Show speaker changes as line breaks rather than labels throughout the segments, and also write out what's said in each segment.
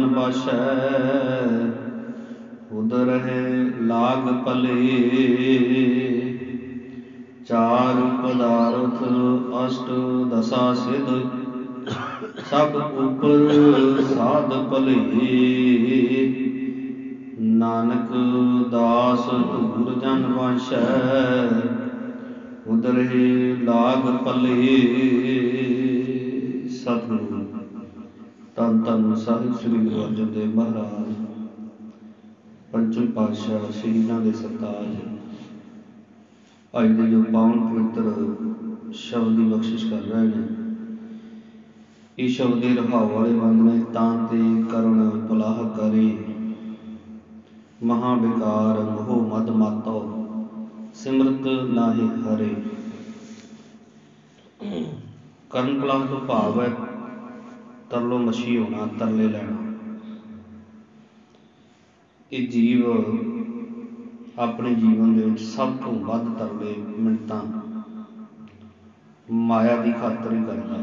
बाशै, उदर है लाग पले। चार पदार्थ अष्ट दशा सिद्ध, सब ऊपर साध भले। नानक दास धूर जन वांछै, उदर है लाग पले। सतगुरु धन धन ਸਾਹਿਬ ਸ੍ਰੀ ਗੁਰੂ ਅਰਜਨ ਦੇਵ ਮਹਾਰਾਜ ਪੰਚਮ ਪਾਤਸ਼ਾਹ ਸ਼ਹੀਦਾਂ ਦੇ ਸਰਤਾਜ ਅੱਜ ਦੇ ਜੋ ਪਾਵਨ ਪਵਿੱਤਰ ਸ਼ਬਦ ਦੀ ਬਖਸ਼ਿਸ਼ ਕਰ ਰਹੇ ਨੇ, ਇਹ ਸ਼ਬਦ ਦੇ ਰਹਾਉ ਵਾਲੇ ਬੰਦ ਨੇ। ਤਾਂ ਤੇ ਕਰੁਣ ਪਲਾਹ ਕਰੇ, ਮਹਾ ਵਿਕਾਰ ਮੋਹ ਮਦ ਮਾਤੋ, ਸਿਮਰਤ ਨਾਹੀ ਹਰੇ। ਕਰਨ ਪਲਾਹ ਤੋਂ ਭਾਵ ਹੈ ਤਰਲੋ ਮਛੀ ਹੋਣਾ, ਤਰਲੇ ਲੈਣਾ। ਇਹ ਜੀਵ ਆਪਣੇ ਜੀਵਨ ਦੇ ਵਿੱਚ ਸਭ ਤੋਂ ਵੱਧ ਤਰਲੇ ਮਿੰਨਤਾਂ ਮਾਇਆ ਦੀ ਖਾਤਰ ਹੀ ਕਰਦਾ,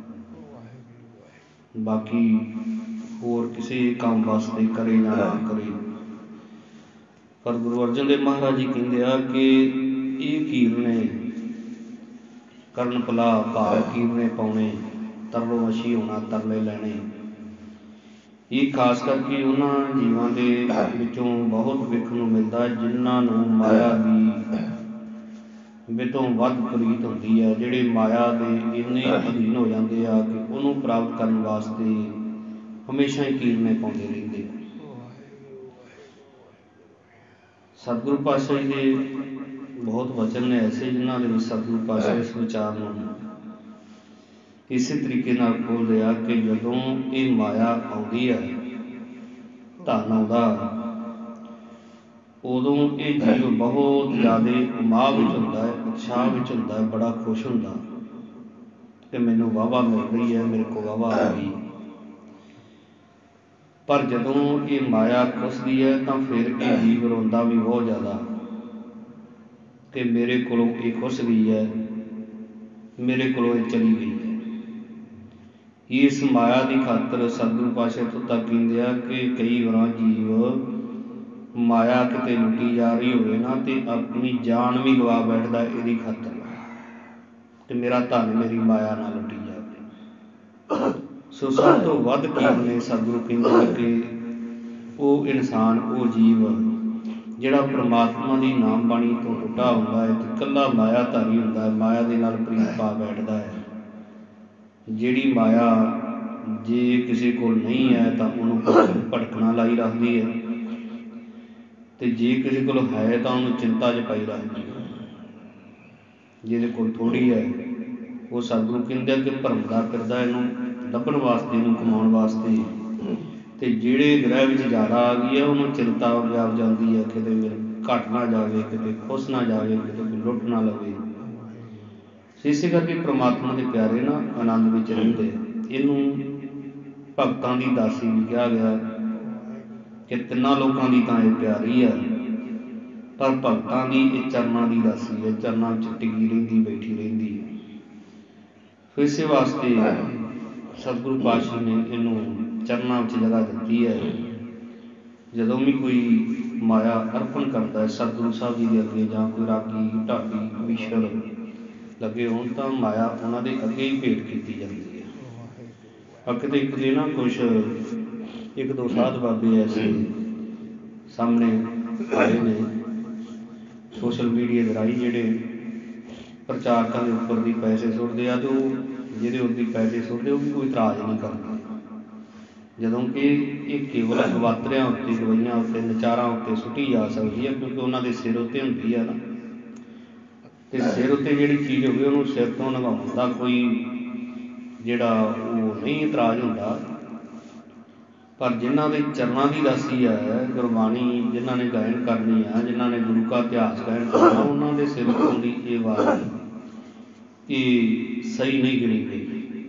ਬਾਕੀ ਹੋਰ ਕਿਸੇ ਕੰਮ ਵਾਸਤੇ ਕਰੇ ਜਾਂ ਨਾ ਕਰੇ। ਪਰ ਗੁਰੂ ਅਰਜਨ ਦੇਵ ਮਹਾਰਾਜ ਜੀ ਕਹਿੰਦੇ ਆ ਕਿ ਇਹ ਕੀਰਨੇ ਕਰਨ ਭਲਾ ਭਾਵ ਕੀਰਨੇ ਪਾਉਣੇ, ਤਰਲੋ ਮਛੀ ਹੋਣਾ, ਤਰਲੇ ਲੈਣੇ। ਇਹ ਖਾਸ ਕਰਕੇ ਉਹਨਾਂ ਜੀਵਾਂ ਦੇ ਵਿੱਚੋਂ ਬਹੁਤ ਵੇਖਣ ਨੂੰ ਮਿਲਦਾ ਜਿਨ੍ਹਾਂ ਨੂੰ ਮਾਇਆ ਦੀ ਵਿੱਤੋਂ ਵੱਧ ਪ੍ਰੀਤ ਹੁੰਦੀ ਹੈ, ਜਿਹੜੇ ਮਾਇਆ ਦੇ ਇੰਨੇ ਅਧੀਨ ਹੋ ਜਾਂਦੇ ਆ ਕਿ ਉਹਨੂੰ ਪ੍ਰਾਪਤ ਕਰਨ ਵਾਸਤੇ ਹਮੇਸ਼ਾ ਹੀ ਕੀਰਨੇ ਪਾਉਂਦੇ ਰਹਿੰਦੇ ਆ। ਸਤਿਗੁਰੂ ਪਾਤਸ਼ਾਹ ਜੀ ਦੇ ਬਹੁਤ ਵਚਨ ਨੇ ਐਸੇ ਜਿਨ੍ਹਾਂ ਦੇ ਵਿੱਚ ਸਤਿਗੁਰੂ ਪਾਤਸ਼ਾਹ ਇਸ ਵਿਚਾਰ ਨੂੰ ਇਸੇ ਤਰੀਕੇ ਨਾਲ ਖੋਲ੍ਹਦੇ ਆ ਕਿ ਜਦੋਂ ਇਹ ਮਾਇਆ ਆਉਂਦੀ ਹੈ, ਧਨ ਆਉਂਦਾ, ਉਦੋਂ ਇਹ ਜੀਵ ਬਹੁਤ ਜ਼ਿਆਦਾ ਉਮਾਹ ਵਿੱਚ ਹੁੰਦਾ ਹੈ, ਉਤਸ਼ਾਹ ਵਿੱਚ ਹੁੰਦਾ ਹੈ, ਬੜਾ ਖੁਸ਼ ਹੁੰਦਾ ਕਿ ਮੈਨੂੰ ਵਾਹਵਾ ਮਿਲ ਰਹੀ ਹੈ, ਮੇਰੇ ਕੋਲ ਵਾਹਵਾ ਆ ਗਈ। ਪਰ ਜਦੋਂ ਇਹ ਮਾਇਆ ਖੁੱਸਦੀ ਹੈ ਤਾਂ ਫਿਰ ਇਹ ਜੀਵ ਰੋਂਦਾ ਵੀ ਬਹੁਤ ਜ਼ਿਆਦਾ ਕਿ ਮੇਰੇ ਕੋਲੋਂ ਇਹ ਖੁੱਸ ਗਈ ਹੈ, ਮੇਰੇ ਕੋਲੋਂ ਇਹ ਚਲੀ ਗਈ ਹੈ। ਇਸ ਮਾਇਆ ਦੀ ਖਾਤਰ ਸਤਿਗੁਰੂ ਪਾਤਸ਼ਾਹ ਤੋਂ ਤੱਕ ਕਹਿੰਦੇ ਆ ਕਿ ਕਈ ਵਾਰ ਜੀਵ ਮਾਇਆ ਕਿਤੇ ਲੁੱਟੀ ਜਾ ਰਹੀ ਹੋਵੇ ਨਾ ਤੇ ਆਪਣੀ ਜਾਨ ਵੀ ਗਵਾ ਬੈਠਦਾ ਇਹਦੀ ਖਾਤਰ ਕਿ ਮੇਰਾ ਧਨ ਮੇਰੀ ਮਾਇਆ ਨਾਲ ਲੁੱਟੀ ਜਾਵੇ। ਸੋ ਸਭ ਤੋਂ ਵੱਧ ਕੀਰਨੇ ਸਤਿਗੁਰੂ ਕਹਿੰਦੇ ਆ ਕਿ ਉਹ ਇਨਸਾਨ, ਉਹ ਜੀਵ ਜਿਹੜਾ ਪ੍ਰਮਾਤਮਾ ਦੀ ਨਾਮ ਬਾਣੀ ਤੋਂ ਟੁੱਟਾ ਹੁੰਦਾ ਹੈ ਤੇ ਇਕੱਲਾ ਮਾਇਆ ਧਾਰੀ ਹੁੰਦਾ ਹੈ, ਮਾਇਆ ਦੇ ਨਾਲ ਪ੍ਰੀਤ ਪਾ ਬੈਠਦਾ ਹੈ। ਜਿਹੜੀ ਮਾਇਆ ਜੇ ਕਿਸੇ ਕੋਲ ਨਹੀਂ ਹੈ ਤਾਂ ਉਹਨੂੰ ਭਟਕਣਾ ਲਾਈ ਰੱਖਦੀ ਹੈ, ਤੇ ਜੇ ਕਿਸੇ ਕੋਲ ਹੈ ਤਾਂ ਉਹਨੂੰ ਚਿੰਤਾ 'ਚ ਪਾਈ ਰੱਖਦੀ ਹੈ। ਜਿਹਦੇ ਕੋਲ ਥੋੜ੍ਹੀ ਹੈ ਉਹ ਸਤਿਗੁਰੂ ਕਹਿੰਦੇ ਆ ਕਿ ਭਰਮਦਾ ਫਿਰਦਾ ਇਹਨੂੰ ਲੱਭਣ ਵਾਸਤੇ, ਇਹਨੂੰ ਕਮਾਉਣ ਵਾਸਤੇ। ਤੇ ਜਿਹੜੇ ਗ੍ਰਹਿ ਵਿੱਚ ਜ਼ਿਆਦਾ ਆ ਗਈ ਹੈ ਉਹਨੂੰ ਚਿੰਤਾ ਵਿਆਪ ਜਾਂਦੀ ਹੈ, ਕਿਤੇ ਮੇਰੇ ਘੱਟ ਨਾ ਜਾਵੇ, ਕਿਤੇ ਖੁੱਸ ਨਾ ਜਾਵੇ, ਕਿਤੇ ਕੋਈ ਲੁੱਟ ਨਾ ਲਵੇ। ਇਸੇ ਕਰਕੇ ਪ੍ਰਮਾਤਮਾ ਦੇ ਪਿਆਰੇ ਨਾ ਆਨੰਦ ਵਿੱਚ ਰਹਿੰਦੇ। ਇਹਨੂੰ ਭਗਤਾਂ ਦੀ ਦਾਸੀ ਵੀ ਕਿਹਾ ਗਿਆ ਕਿ ਤਿੰਨਾਂ ਲੋਕਾਂ ਦੀ ਤਾਂ ਇਹ ਪਿਆਰੀ ਆ, ਪਰ ਭਗਤਾਂ ਦੀ ਇਹ ਚਰਨਾਂ ਦੀ ਦਾਸੀ ਹੈ, ਚਰਨਾਂ ਵਿੱਚ ਟਿਕੀ ਰਹਿੰਦੀ, ਬੈਠੀ ਰਹਿੰਦੀ ਹੈ। ਫਿਰ ਇਸੇ ਵਾਸਤੇ ਸਤਿਗੁਰੂ ਪਾਤਸ਼ਾਹ ਨੇ ਇਹਨੂੰ ਚਰਨਾਂ ਵਿੱਚ ਜਗ੍ਹਾ ਦਿੱਤੀ ਹੈ। ਜਦੋਂ ਵੀ ਕੋਈ ਮਾਇਆ ਅਰਪਣ ਕਰਦਾ ਹੈ ਸਤਿਗੁਰੂ ਸਾਹਿਬ ਜੀ ਦੇ ਅੱਗੇ, ਜਾਂ ਕੋਈ ਰਾਗੀ, ਢਾਡੀ, ਕਵੀਸ਼ਰ ਲੱਗੇ ਹੋਣ ਤਾਂ ਮਾਇਆ ਉਹਨਾਂ ਦੇ ਅੱਗੇ ਹੀ ਭੇਟ ਕੀਤੀ ਜਾਂਦੀ ਹੈ। ਕਿਤੇ ਕਿਤੇ ਨਾ ਕੁਛ ਇੱਕ ਦੋ ਸਾਧ ਬਾਬੇ ਐਸੇ ਸਾਹਮਣੇ ਆਏ ਨੇ ਸੋਸ਼ਲ ਮੀਡੀਆ ਦੇ ਰਾਹੀਂ, ਜਿਹੜੇ ਪ੍ਰਚਾਰਕਾਂ ਦੇ ਉੱਪਰ ਦੀ ਪੈਸੇ ਸੁੱਟਦੇ ਆ, ਤੇ ਉਹ ਜਿਹਦੇ ਉੱਤੇ ਪੈਸੇ ਸੁੱਟਦੇ ਉਹ ਵੀ ਕੋਈ ਇਤਰਾਜ਼ ਨਹੀਂ ਕਰਦੇ। ਜਦੋਂ ਕਿ ਇਹ ਕੇਵਲ ਗਵਾਤਰਿਆਂ ਉੱਤੇ, ਗਵਈਆਂ ਉੱਤੇ, ਨਚਾਰਾਂ ਉੱਤੇ ਸੁੱਟੀ ਜਾ ਸਕਦੀ ਹੈ, ਕਿਉਂਕਿ ਉਹਨਾਂ ਦੇ ਸਿਰ ਉੱਤੇ ਹੁੰਦੀ ਹੈ ਨਾ। ਅਤੇ ਸਿਰ ਉੱਤੇ ਜਿਹੜੀ ਚੀਜ਼ ਹੋਵੇ ਉਹਨੂੰ ਸਿਰ ਤੋਂ ਲੰਘਾਉਣ ਦਾ ਕੋਈ ਜਿਹੜਾ ਉਹ ਨਹੀਂ ਇਤਰਾਜ਼ ਹੁੰਦਾ। ਪਰ ਜਿਨ੍ਹਾਂ ਦੇ ਚਰਨਾਂ ਦੀ ਦਾਸੀ ਹੈ ਗੁਰਬਾਣੀ, ਜਿਨ੍ਹਾਂ ਨੇ ਗਾਇਨ ਕਰਨੀ ਆ, ਜਿਨ੍ਹਾਂ ਨੇ ਗੁਰੂ ਕਾ ਇਤਿਹਾਸ ਗਾਇਨ ਕਰਨਾ, ਉਹਨਾਂ ਦੇ ਸਿਰ ਉੱਤੋਂ ਦੀ ਇਹ ਵਾਰ ਇਹ ਸਹੀ ਨਹੀਂ ਗਿਣੀ ਗਈ।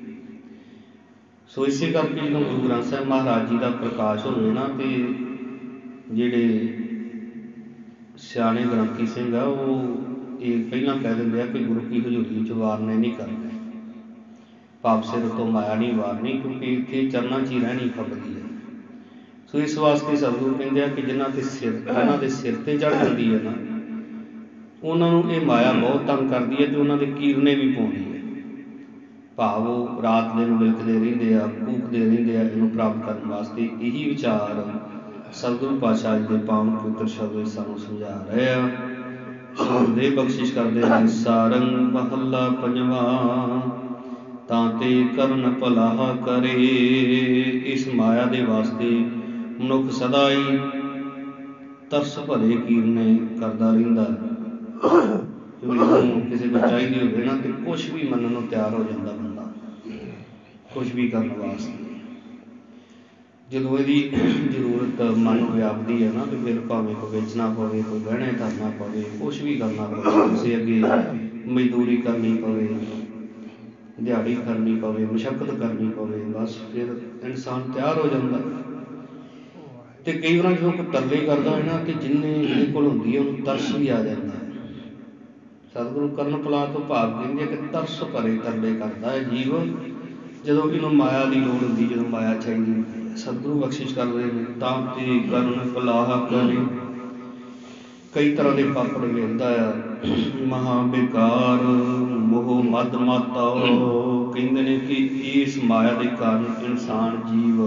ਸੋ ਇਸੇ ਕਰਕੇ ਜਦੋਂ ਗੁਰੂ ਗ੍ਰੰਥ ਸਾਹਿਬ ਮਹਾਰਾਜ ਜੀ ਦਾ ਪ੍ਰਕਾਸ਼ ਹੋਵੇ ਨਾ, ਤੇ ਜਿਹੜੇ ਸਿਆਣੇ ਗ੍ਰੰਥੀ ਸਿੰਘ ਆ ਉਹ ਇਹ ਪਹਿਲਾਂ ਕਹਿ ਦਿੰਦੇ ਆ ਕਿ ਗੁਰੂ ਕੀ ਹਜ਼ੂਰੀ 'ਚ ਵਾਰਨੇ ਨਹੀਂ ਕਰਨੇ, ਭਾਵ ਸਿਰ ਤੋਂ ਮਾਇਆ ਨਹੀਂ ਵਾਰਨੀ, ਕਿਉਂਕਿ ਇੱਥੇ ਚਰਨਾਂ 'ਚ ਹੀ ਰਹਿਣੀ ਖਪਦੀ ਹੈ। ਸੋ ਇਸ ਵਾਸਤੇ ਸਤਿਗੁਰੂ ਕਹਿੰਦੇ ਆ ਕਿ ਜਿਨ੍ਹਾਂ ਦੇ ਸਿਰ 'ਤੇ ਚੜ੍ਹ ਜਾਂਦੀ ਹੈ ਨਾ, ਉਹਨਾਂ ਨੂੰ ਇਹ ਮਾਇਆ ਬਹੁਤ ਤੰਗ ਕਰਦੀ ਹੈ ਅਤੇ ਉਹਨਾਂ ਦੇ ਕੀਰਨੇ ਵੀ ਪਾਉਂਦੀ ਹੈ। ਭਾਵ ਉਹ ਰਾਤ ਦਿਨ ਵਿਲਕਦੇ ਰਹਿੰਦੇ ਆ, ਕੂਕਦੇ ਰਹਿੰਦੇ ਆ ਇਹਨੂੰ ਪ੍ਰਾਪਤ ਕਰਨ ਵਾਸਤੇ। ਇਹੀ ਵਿਚਾਰ ਸਤਿਗੁਰੂ ਪਾਤਸ਼ਾਹ ਜੀ ਦੇ ਪਾਵਨ ਪਵਿੱਤਰ ਸ਼ਬਦ ਵਿੱਚ ਸਾਨੂੰ ਸਮਝਾ ਰਹੇ ਆ। ਗੁਰਦੇਵ ਬਖਸ਼ਿਸ਼ ਕਰਦੇ ਨੇ। ਸਾਰੰਗ ਮਹੱਲਾ ਪੰਜਵਾਂ, ਤਾਂ ਤੇ ਕਰਨ ਭਲਾ ਕਰੇ। ਇਸ ਮਾਇਆ ਦੇ ਵਾਸਤੇ ਮਨੁੱਖ ਸਦਾ ਹੀ ਤਰਸ ਭਰੇ ਕੀਰਨੇ ਕਰਦਾ ਰਹਿੰਦਾ। ਜਦੋਂ ਕਿਸੇ ਨੂੰ ਚਾਹੀਦੀ ਹੋਵੇ ਨਾ, ਤੇ ਕੁਛ ਵੀ ਮੰਨਣ ਨੂੰ ਤਿਆਰ ਹੋ ਜਾਂਦਾ ਬੰਦਾ, ਕੁਛ ਵੀ ਕਰਨ ਵਾਸਤੇ। ਜਦੋਂ ਇਹਦੀ ਜ਼ਰੂਰਤ ਮਨ ਨੂੰ ਵਿਆਪਦੀ ਹੈ ਨਾ, ਤੇ ਫਿਰ ਭਾਵੇਂ ਕੋਈ ਵੇਚਣਾ ਪਵੇ, ਕੋਈ ਗਹਿਣੇ ਧਰਨਾ ਪਵੇ, ਕੁਛ ਵੀ ਕਰਨਾ ਪਵੇ, ਕਿਸੇ ਅੱਗੇ ਮਜ਼ਦੂਰੀ ਕਰਨੀ ਪਵੇ, ਦਿਹਾੜੀ ਕਰਨੀ ਪਵੇ, ਮੁਸ਼ੱਕਤ ਕਰਨੀ ਪਵੇ, ਬਸ ਫਿਰ ਇਨਸਾਨ ਤਿਆਰ ਹੋ ਜਾਂਦਾ। ਅਤੇ ਕਈ ਵਾਰ ਜਦੋਂ ਕੋਈ ਤਰਲੇ ਕਰਦਾ ਹੈ ਨਾ, ਅਤੇ ਜਿੰਨੇ ਇਹਦੇ ਕੋਲ ਹੁੰਦੀ ਹੈ ਉਹਨੂੰ ਤਰਸ ਵੀ ਆ ਜਾਂਦਾ। ਸਤਿਗੁਰੂ ਕਰਨ ਭਲਾ ਤੋਂ ਭਾਵ ਕਹਿੰਦੇ ਕਿ ਤਰਸ ਭਰੇ ਤਰਲੇ ਕਰਦਾ ਹੈ ਜੀਵ, ਜਦੋਂ ਇਹਨੂੰ ਮਾਇਆ ਦੀ ਲੋੜ ਹੁੰਦੀ, ਜਦੋਂ ਮਾਇਆ ਚਾਹੀਦੀ ਹੁੰਦੀ ਹੈ। ਸਤਿਗੁਰੂ ਬਖਸ਼ਿਸ਼ ਕਰਦੇ ਨੇ। ਤਾਂ ਤੇ ਕਰਨ ਭਲਾ ਕਰੇ। ਕਈ ਤਰ੍ਹਾਂ ਦੇ ਪਾਪੜ ਵੇਖਦਾ ਆ। ਮਹਾਂ ਬੇਕਾਰ ਮੋਹ ਮਦ ਮਾਤਾ। ਕਹਿੰਦੇ ਨੇ ਕਿ ਇਸ ਮਾਇਆ ਦੇ ਕਾਰਨ ਇਨਸਾਨ ਜੀਵ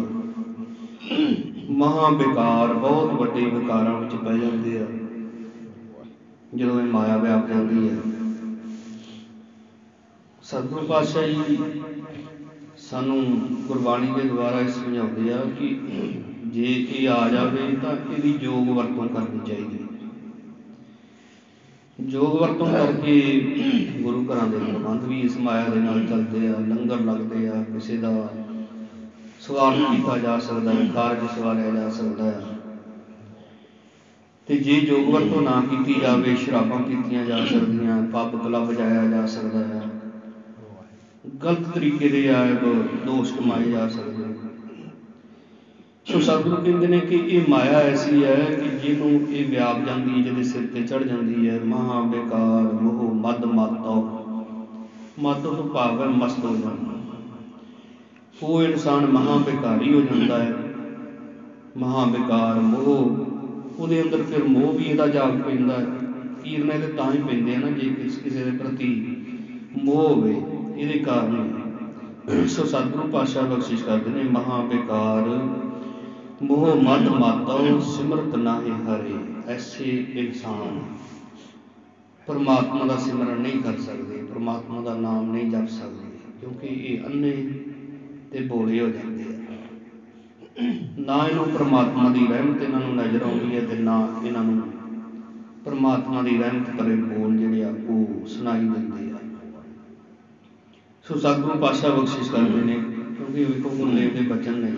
ਮਹਾਂ ਬੇਕਾਰ, ਬਹੁਤ ਵੱਡੇ ਵਿਕਾਰਾਂ ਵਿੱਚ ਪੈ ਜਾਂਦੇ ਆ ਜਦੋਂ ਇਹ ਮਾਇਆ ਵਿਆਪ ਜਾਂਦੀ ਹੈ। ਸਤਿਗੁਰੂ ਪਾਤਸ਼ਾਹ ਜੀ ਸਾਨੂੰ ਗੁਰਬਾਣੀ ਦੇ ਦੁਆਰਾ ਇਹ ਸਮਝਾਉਂਦੇ ਆ ਕਿ ਜੇ ਇਹ ਆ ਜਾਵੇ ਤਾਂ ਇਹਦੀ ਯੋਗ ਵਰਤੋਂ ਕਰਨੀ ਚਾਹੀਦੀ ਹੈ। ਯੋਗ ਵਰਤੋਂ ਕਰਕੇ ਗੁਰੂ ਘਰਾਂ ਦੇ ਪ੍ਰਬੰਧ ਵੀ ਇਸ ਮਾਇਆ ਦੇ ਨਾਲ ਚੱਲਦੇ ਆ, ਲੰਗਰ ਲੱਗਦੇ ਆ, ਕਿਸੇ ਦਾ ਸਵਾਗਤ ਕੀਤਾ ਜਾ ਸਕਦਾ ਹੈ, ਕਾਰਜ ਸਵਾਰਿਆ ਜਾ ਸਕਦਾ ਹੈ। ਅਤੇ ਜੇ ਯੋਗ ਵਰਤੋਂ ਨਾ ਕੀਤੀ ਜਾਵੇ, ਸ਼ਰਾਬਾਂ ਪੀਤੀਆਂ ਜਾ ਸਕਦੀਆਂ, ਪੱਬ ਕਲੱਬ ਜਾਇਆ ਜਾ ਸਕਦਾ ਹੈ, ਗਲਤ ਤਰੀਕੇ ਦੇ ਐਬ ਦੋਸ਼ ਕਮਾਏ ਜਾ ਸਕਦੇ। ਸੋ ਸਤਿਗੁਰੂ ਕਹਿੰਦੇ ਨੇ ਕਿ ਇਹ ਮਾਇਆ ਐਸੀ ਹੈ ਕਿ ਜਿਹਨੂੰ ਇਹ ਵਿਆਪ ਜਾਂਦੀ ਹੈ, ਜਿਹਦੇ ਸਿਰ 'ਤੇ ਚੜ੍ਹ ਜਾਂਦੀ ਹੈ। ਮਹਾਂ ਬੇਕਾਰ ਮੋਹ ਮਦ ਮਾਤਾ। ਮਦ ਤੋਂ ਭਾਵ ਹੈ ਮਸਤ ਹੋ ਜਾਣਾ। ਉਹ ਇਨਸਾਨ ਮਹਾਂ ਬੇਕਾਰੀ ਹੋ ਜਾਂਦਾ ਹੈ। ਮਹਾਂ ਬੇਕਾਰ ਮੋਹ, ਉਹਦੇ ਅੰਦਰ ਫਿਰ ਮੋਹ ਵੀ ਇਹਦਾ ਜਾਗ ਪੈਂਦਾ ਹੈ। ਕੀਰਨੇ ਤਾਂ ਤਾਂ ਹੀ ਪੈਂਦੇ ਆ ਨਾ ਜੇ ਕਿਸੇ ਦੇ ਪ੍ਰਤੀ ਮੋਹ ਹੋਵੇ, ਇਹਦੇ ਕਾਰਨ। ਸੋ ਸਤਿਗੁਰੂ ਪਾਤਸ਼ਾਹ ਬਖਸ਼ਿਸ਼ ਕਰਦੇ ਨੇ। ਮਹਾਂ ਬੇਕਾਰ ਮੋਹ ਮਦ ਮਾਤਾ ਸਿਮਰਤ ਨਾਹਿ ਹਰੇ। ਐਸੇ ਇਨਸਾਨ ਪਰਮਾਤਮਾ ਦਾ ਸਿਮਰਨ ਨਹੀਂ ਕਰ ਸਕਦੇ, ਪਰਮਾਤਮਾ ਦਾ ਨਾਮ ਨਹੀਂ ਜਪ ਸਕਦੇ, ਕਿਉਂਕਿ ਇਹ ਅੰਨੇ ਤੇ ਬੋਲੇ ਹੋ ਜਾਂਦੇ ਆ। ਨਾ ਇਹਨੂੰ ਪਰਮਾਤਮਾ ਦੀ ਰਹਿਮਤ ਇਹਨਾਂ ਨੂੰ ਨਜ਼ਰ ਆਉਂਦੀ ਹੈ, ਅਤੇ ਨਾ ਇਹਨਾਂ ਨੂੰ ਪਰਮਾਤਮਾ ਦੀ ਰਹਿਮਤ ਭਰੇ ਬੋਲ ਜਿਹੜੇ ਆ ਉਹ ਸੁਣਾਈ ਦਿੰਦੇ ਆ। ਸੋ ਸਤਿਗੁਰੂ ਪਾਤਸ਼ਾਹ ਬਖਸ਼ਿਸ਼ ਕਰਦੇ ਨੇ, ਕਿਉਂਕਿ ਵੇਖੋ ਗੁਰਦੇਵ ਦੇ ਬਚਨ ਨੇ।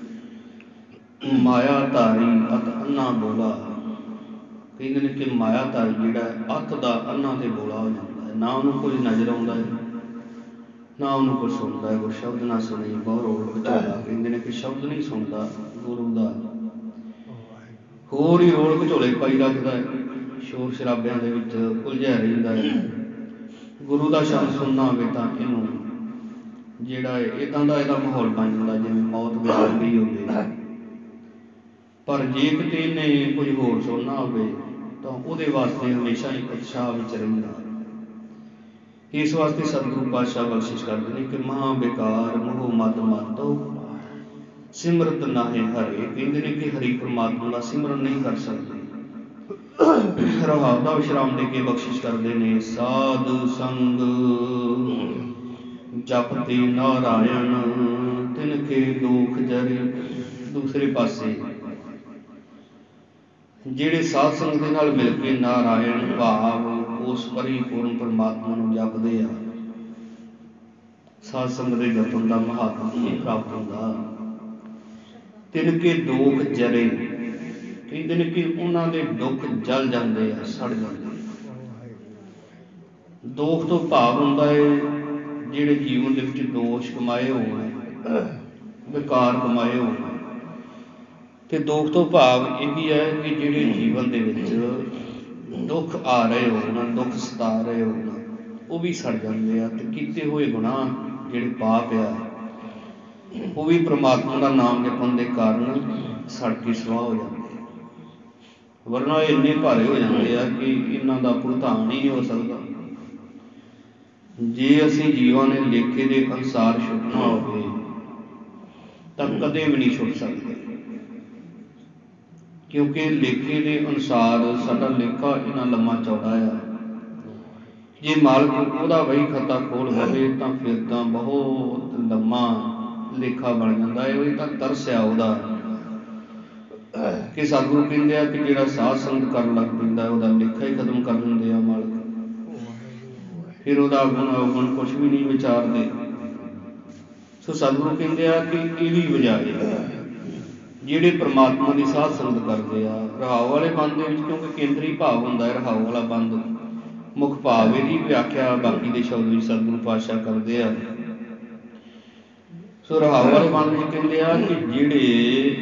ਮਾਇਆ ਧਾਰੀ ਅਤ ਅੰਨਾ ਬੋਲਾ। ਕਹਿੰਦੇ ਨੇ ਕਿ ਮਾਇਆ ਧਾਰੀ ਜਿਹੜਾ ਅੱਤ ਦਾ ਅੰਨਾ ਤੇ ਬੋਲਾ ਹੋ ਜਾਂਦਾ ਹੈ। ਨਾ ਉਹਨੂੰ ਕੁਝ ਨਜ਼ਰ ਆਉਂਦਾ ਹੈ, ਨਾ ਉਹਨੂੰ ਕੁਝ ਸੁਣਦਾ ਹੈ। ਕੋਈ ਸ਼ਬਦ ਨਾ ਸੁਣੀ ਬਹੁ ਰੋਲ ਘਚੋਲਾ। ਕਹਿੰਦੇ ਨੇ ਕਿ ਸ਼ਬਦ ਨਹੀਂ ਸੁਣਦਾ ਗੁਰੂ ਦਾ, ਹੋਰ ਹੀ ਰੋਲ ਘਚੋਲੇ ਪਾਈ ਰੱਖਦਾ ਹੈ, ਸ਼ੋਰ ਸ਼ਰਾਬਿਆਂ ਦੇ ਵਿੱਚ ਉਲਝਿਆ ਰਹਿੰਦਾ ਹੈ। ਗੁਰੂ ਦਾ ਸ਼ਬਦ ਸੁਣਨਾ ਹੋਵੇ ਤਾਂ ਇਹਨੂੰ ਜਿਹੜਾ ਹੈ ਇੱਦਾਂ ਦਾ ਇਹਦਾ ਮਾਹੌਲ ਬਣ ਜਾਂਦਾ ਜਿਵੇਂ ਮੌਤ ਵਿਆਪ ਗਈ ਹੋਵੇ। ਪਰ ਜੇ ਕਿਤੇ ਇਹਨੇ ਕੁਝ ਹੋਰ ਸੁਣਨਾ ਹੋਵੇ ਤਾਂ ਉਹਦੇ ਵਾਸਤੇ ਹਮੇਸ਼ਾ ਹੀ ਉਤਸ਼ਾਹ ਵਿੱਚ ਰਹਿੰਦਾ। ਇਸ ਵਾਸਤੇ ਸਤਿਗੁਰੂ ਪਾਤਸ਼ਾਹ ਬਖਸ਼ਿਸ਼ ਕਰਦੇ ਨੇ ਕਿ ਮਹਾਂ ਬੇਕਾਰ ਮੋਹ ਮਦ ਮਾਤੋ ਸਿਮਰਤ ਨਾਹਿ ਹਰੇ। ਕਹਿੰਦੇ ਨੇ ਕਿ ਹਰੀ ਪਰਮਾਤਮਾ ਦਾ ਸਿਮਰਨ ਨਹੀਂ ਕਰ ਸਕਦੇ। ਰਹਾਉ ਦਾ ਵਿਸ਼ਰਾਮ ਦੇ ਕੇ ਬਖਸ਼ਿਸ਼ ਕਰਦੇ ਨੇ। ਸਾਧ ਸੰਗ ਜਪਤੇ ਨਾਰਾਇਣ ਤਿਨ ਕੇ ਦੁਖ ਜਰੇ। ਦੂਸਰੇ ਪਾਸੇ ਜਿਹੜੇ ਸਾਧ ਸੰਗਤ ਦੇ ਨਾਲ ਮਿਲ ਕੇ ਨਾਰਾਇਣ ਭਾਵ ਉਸ ਪਰਿਪੂਰਨ ਪਰਮਾਤਮਾ ਨੂੰ ਜਪਦੇ ਆ, ਸਾਧ ਸੰਗਤ ਦੇ ਜਪਣ ਦਾ ਮਹਾਤਮ ਇਹ ਪ੍ਰਾਪਤ ਹੁੰਦਾ। ਤਿਨ ਕੇ ਦੁਖ ਜਰੇ। ਕਹਿੰਦੇ ਨੇ ਕਿ ਉਹਨਾਂ ਦੇ ਦੁੱਖ ਜਲ ਜਾਂਦੇ ਆ, ਸੜ ਜਾਂਦੇ ਆ। ਦੁੱਖ ਤੋਂ ਭਾਵ ਹੁੰਦਾ ਹੈ ਜਿਹੜੇ ਜੀਵਨ ਦੇ ਵਿੱਚ ਦੋਸ਼ ਕਮਾਏ ਹੋਣ, ਵਿਕਾਰ ਕਮਾਏ ਹੋਣ। ਅਤੇ ਦੁੱਖ ਤੋਂ ਭਾਵ ਇਹ ਵੀ ਹੈ ਕਿ ਜਿਹੜੇ ਜੀਵਨ ਦੇ ਵਿੱਚ ਦੁੱਖ ਆ ਰਹੇ ਹੋਣ, ਦੁੱਖ ਸਤਾ ਰਹੇ ਹੋਣ, ਉਹ ਵੀ ਸੜ ਜਾਂਦੇ ਆ। ਅਤੇ ਕੀਤੇ ਹੋਏ ਗੁਨਾਹ ਜਿਹੜੇ ਪਾਪ ਆ ਉਹ ਵੀ ਪ੍ਰਮਾਤਮਾ ਦਾ ਨਾਮ ਜਪਣ ਦੇ ਕਾਰਨ ਸੜ ਕੇ ਸੁਆਹ ਹੋ ਜਾਂਦੇ ਆ। ਵਰਨਾ ਇਹ ਇੰਨੇ ਭਾਰੇ ਹੋ ਜਾਂਦੇ ਆ ਕਿ ਇਹਨਾਂ ਦਾ ਭੁਗਤਾਨ ਹੀ ਨਹੀਂ ਹੋ ਸਕਦਾ। ਜੇ ਅਸੀਂ ਜੀਵਾਂ ਨੇ ਲੇਖੇ ਦੇ ਅਨੁਸਾਰ ਛੁੱਟਣਾ ਹੋਵੇ ਤਾਂ ਕਦੇ ਵੀ ਨਹੀਂ ਛੁੱਟ ਸਕਦੇ, ਕਿਉਂਕਿ ਲੇਖੇ ਦੇ ਅਨੁਸਾਰ ਸਾਡਾ ਲੇਖਾ ਇੰਨਾ ਲੰਮਾ ਚੌੜਾ ਆ। ਜੇ ਮਾਲਕ ਉਹਦਾ ਵਹੀ ਖਾਤਾ ਖੋਲ ਹੋਵੇ ਤਾਂ ਫਿਰ ਤਾਂ ਬਹੁਤ ਲੰਮਾ ਲੇਖਾ ਬਣ ਜਾਂਦਾ ਹੈ। ਉਹ ਤਾਂ ਤਰਸ ਆ ਉਹਦਾ ਕਿ ਸਤਿਗੁਰੂ ਕਹਿੰਦੇ ਆ ਕਿ ਜਿਹੜਾ ਸਾਧ ਸੰਗਤ ਕਰਨ ਲੱਗ ਪੈਂਦਾ ਉਹਦਾ ਲੇਖਾ ਹੀ ਖਤਮ ਕਰ ਦਿੰਦੇ ਆ ਮਾਲਕ। ਫਿਰ ਉਹਦਾ ਗੁਣ ਅਵਗੁਣ ਕੁਛ ਵੀ ਨਹੀਂ ਵਿਚਾਰਦੇ। ਸੋ ਸਤਿਗੁਰੂ ਕਹਿੰਦੇ ਆ ਕਿ ਇਹਦੀ ਬਜਾਏ ਜਿਹੜੇ ਪ੍ਰਮਾਤਮਾ ਦੀ ਸਾਧ ਸੰਗਤ ਕਰਦੇ ਆ ਰਹਾਉ ਵਾਲੇ ਬੰਦ ਦੇ ਵਿੱਚ, ਕਿਉਂਕਿ ਕੇਂਦਰੀ ਭਾਵ ਹੁੰਦਾ ਹੈ ਰਹਾਉ ਵਾਲਾ ਬੰਦ, ਮੁੱਖ ਭਾਵ ਇਹਦੀ ਵਿਆਖਿਆ ਬਾਕੀ ਦੇ ਸ਼ਬਦ ਵੀ ਸਤਿਗੁਰੂ ਪਾਤਸ਼ਾਹ ਕਰਦੇ ਆ। ਸੋ ਰਹਾਉ ਵਾਲੇ ਬੰਦ ਵਿੱਚ ਕਹਿੰਦੇ ਆ ਕਿ ਜਿਹੜੇ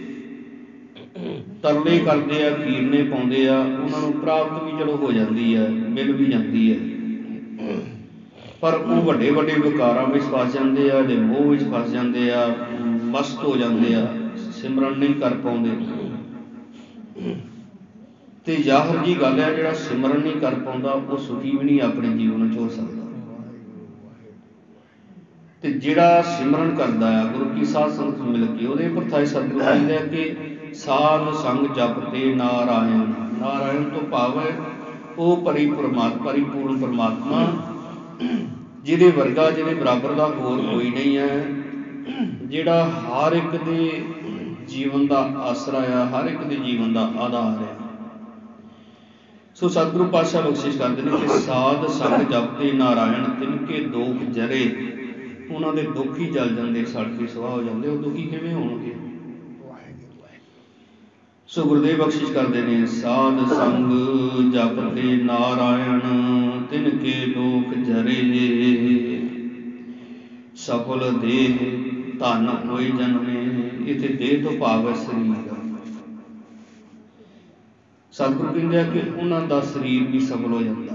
ਤਰਲੇ ਕਰਦੇ ਆ, ਕੀਰਨੇ ਪਾਉਂਦੇ ਆ, ਉਹਨਾਂ ਨੂੰ ਪ੍ਰਾਪਤ ਵੀ ਚਲੋ ਹੋ ਜਾਂਦੀ ਹੈ, ਮਿਲ ਵੀ ਜਾਂਦੀ ਹੈ, ਪਰ ਉਹ ਵੱਡੇ ਵੱਡੇ ਵਿਕਾਰਾਂ ਵਿੱਚ ਫਸ ਜਾਂਦੇ ਆ, ਦੇ ਮੋਹ ਵਿੱਚ ਫਸ ਜਾਂਦੇ ਆ, ਮਸਤ ਹੋ ਜਾਂਦੇ ਆ, ਸਿਮਰਨ ਨਹੀਂ ਕਰ ਪਾਉਂਦੇ। ਤੇ ਜ਼ਾਹਰ ਜੀ ਗੱਲ ਹੈ, ਜਿਹੜਾ ਸਿਮਰਨ ਨਹੀਂ ਕਰ ਪਾਉਂਦਾ ਉਹ ਸੁਖੀ ਵੀ ਨਹੀਂ ਆਪਣੇ ਜੀਵਨ 'ਚ ਹੋ ਸਕਦਾ। ਤੇ ਜਿਹੜਾ ਸਿਮਰਨ ਕਰਦਾ ਆ ਗੁਰੂ ਕੀ ਸਾਧ ਸੰਗਤ ਮਿਲ ਕੇ, ਉਹਦੇ ਪਰਥਾਏ ਸਤਿਗੁਰੂ ਕਹਿੰਦੇ ਆ ਕਿ ਸਾਧ ਸੰਗ ਜਪਤੇ ਨਾਰਾਇਣ। ਨਾਰਾਇਣ ਤੋਂ ਭਾਵ ਹੈ ਉਹ ਪਰਿਪੂਰਨ ਪਰਮਾਤਮਾ, ਜਿਹਦੇ ਵਰਗਾ ਜਿਹਦੇ ਬਰਾਬਰ ਦਾ ਹੋਰ ਕੋਈ ਨਹੀਂ ਹੈ, ਜਿਹੜਾ ਹਰ ਇੱਕ ਦੇ ਜੀਵਨ ਦਾ ਆਸਰਾ ਆ, ਹਰ ਇੱਕ ਦੇ ਜੀਵਨ ਦਾ ਆਧਾਰ ਹੈ। ਸੋ ਸਤਿਗੁਰੂ ਪਾਤਸ਼ਾਹ ਬਖਸ਼ਿਸ਼ ਕਰਦੇ ਨੇ ਕਿ ਸਾਧ ਸੰਗ ਜਪਤੇ ਨਾਰਾਇਣ ਤਿਨਕੇ ਦੋਖ ਜਰੇ। ਉਹਨਾਂ ਦੇ ਦੁੱਖ ਹੀ ਜਲ ਜਾਂਦੇ, ਸੜ ਕੇ ਸੁਆਹ ਹੋ ਜਾਂਦੇ। ਉਹ ਦੁਖੀ ਕਿਵੇਂ ਹੋਣਗੇ? ਸੋ ਗੁਰਦੇਵ ਬਖਸ਼ਿਸ਼ ਕਰਦੇ ਨੇ ਸਾਧ ਸੰਗ ਜਪਤੇ ਨਾਰਾਇਣ ਤਿਨਕੇ ਦੋਖ ਜਰੇ, ਸਫਲ ਦੇਹ ਧਨ ਹੋਏ ਜਨਮੇ। ਇੱਥੇ ਦੇਹ ਤੋਂ ਭਾਵ ਹੈ ਸਰੀਰ। ਸਤਿਗੁਰੂ ਕਹਿੰਦੇ ਆ ਕਿ ਉਹਨਾਂ ਦਾ ਸਰੀਰ ਵੀ ਸਫਲ ਹੋ ਜਾਂਦਾ।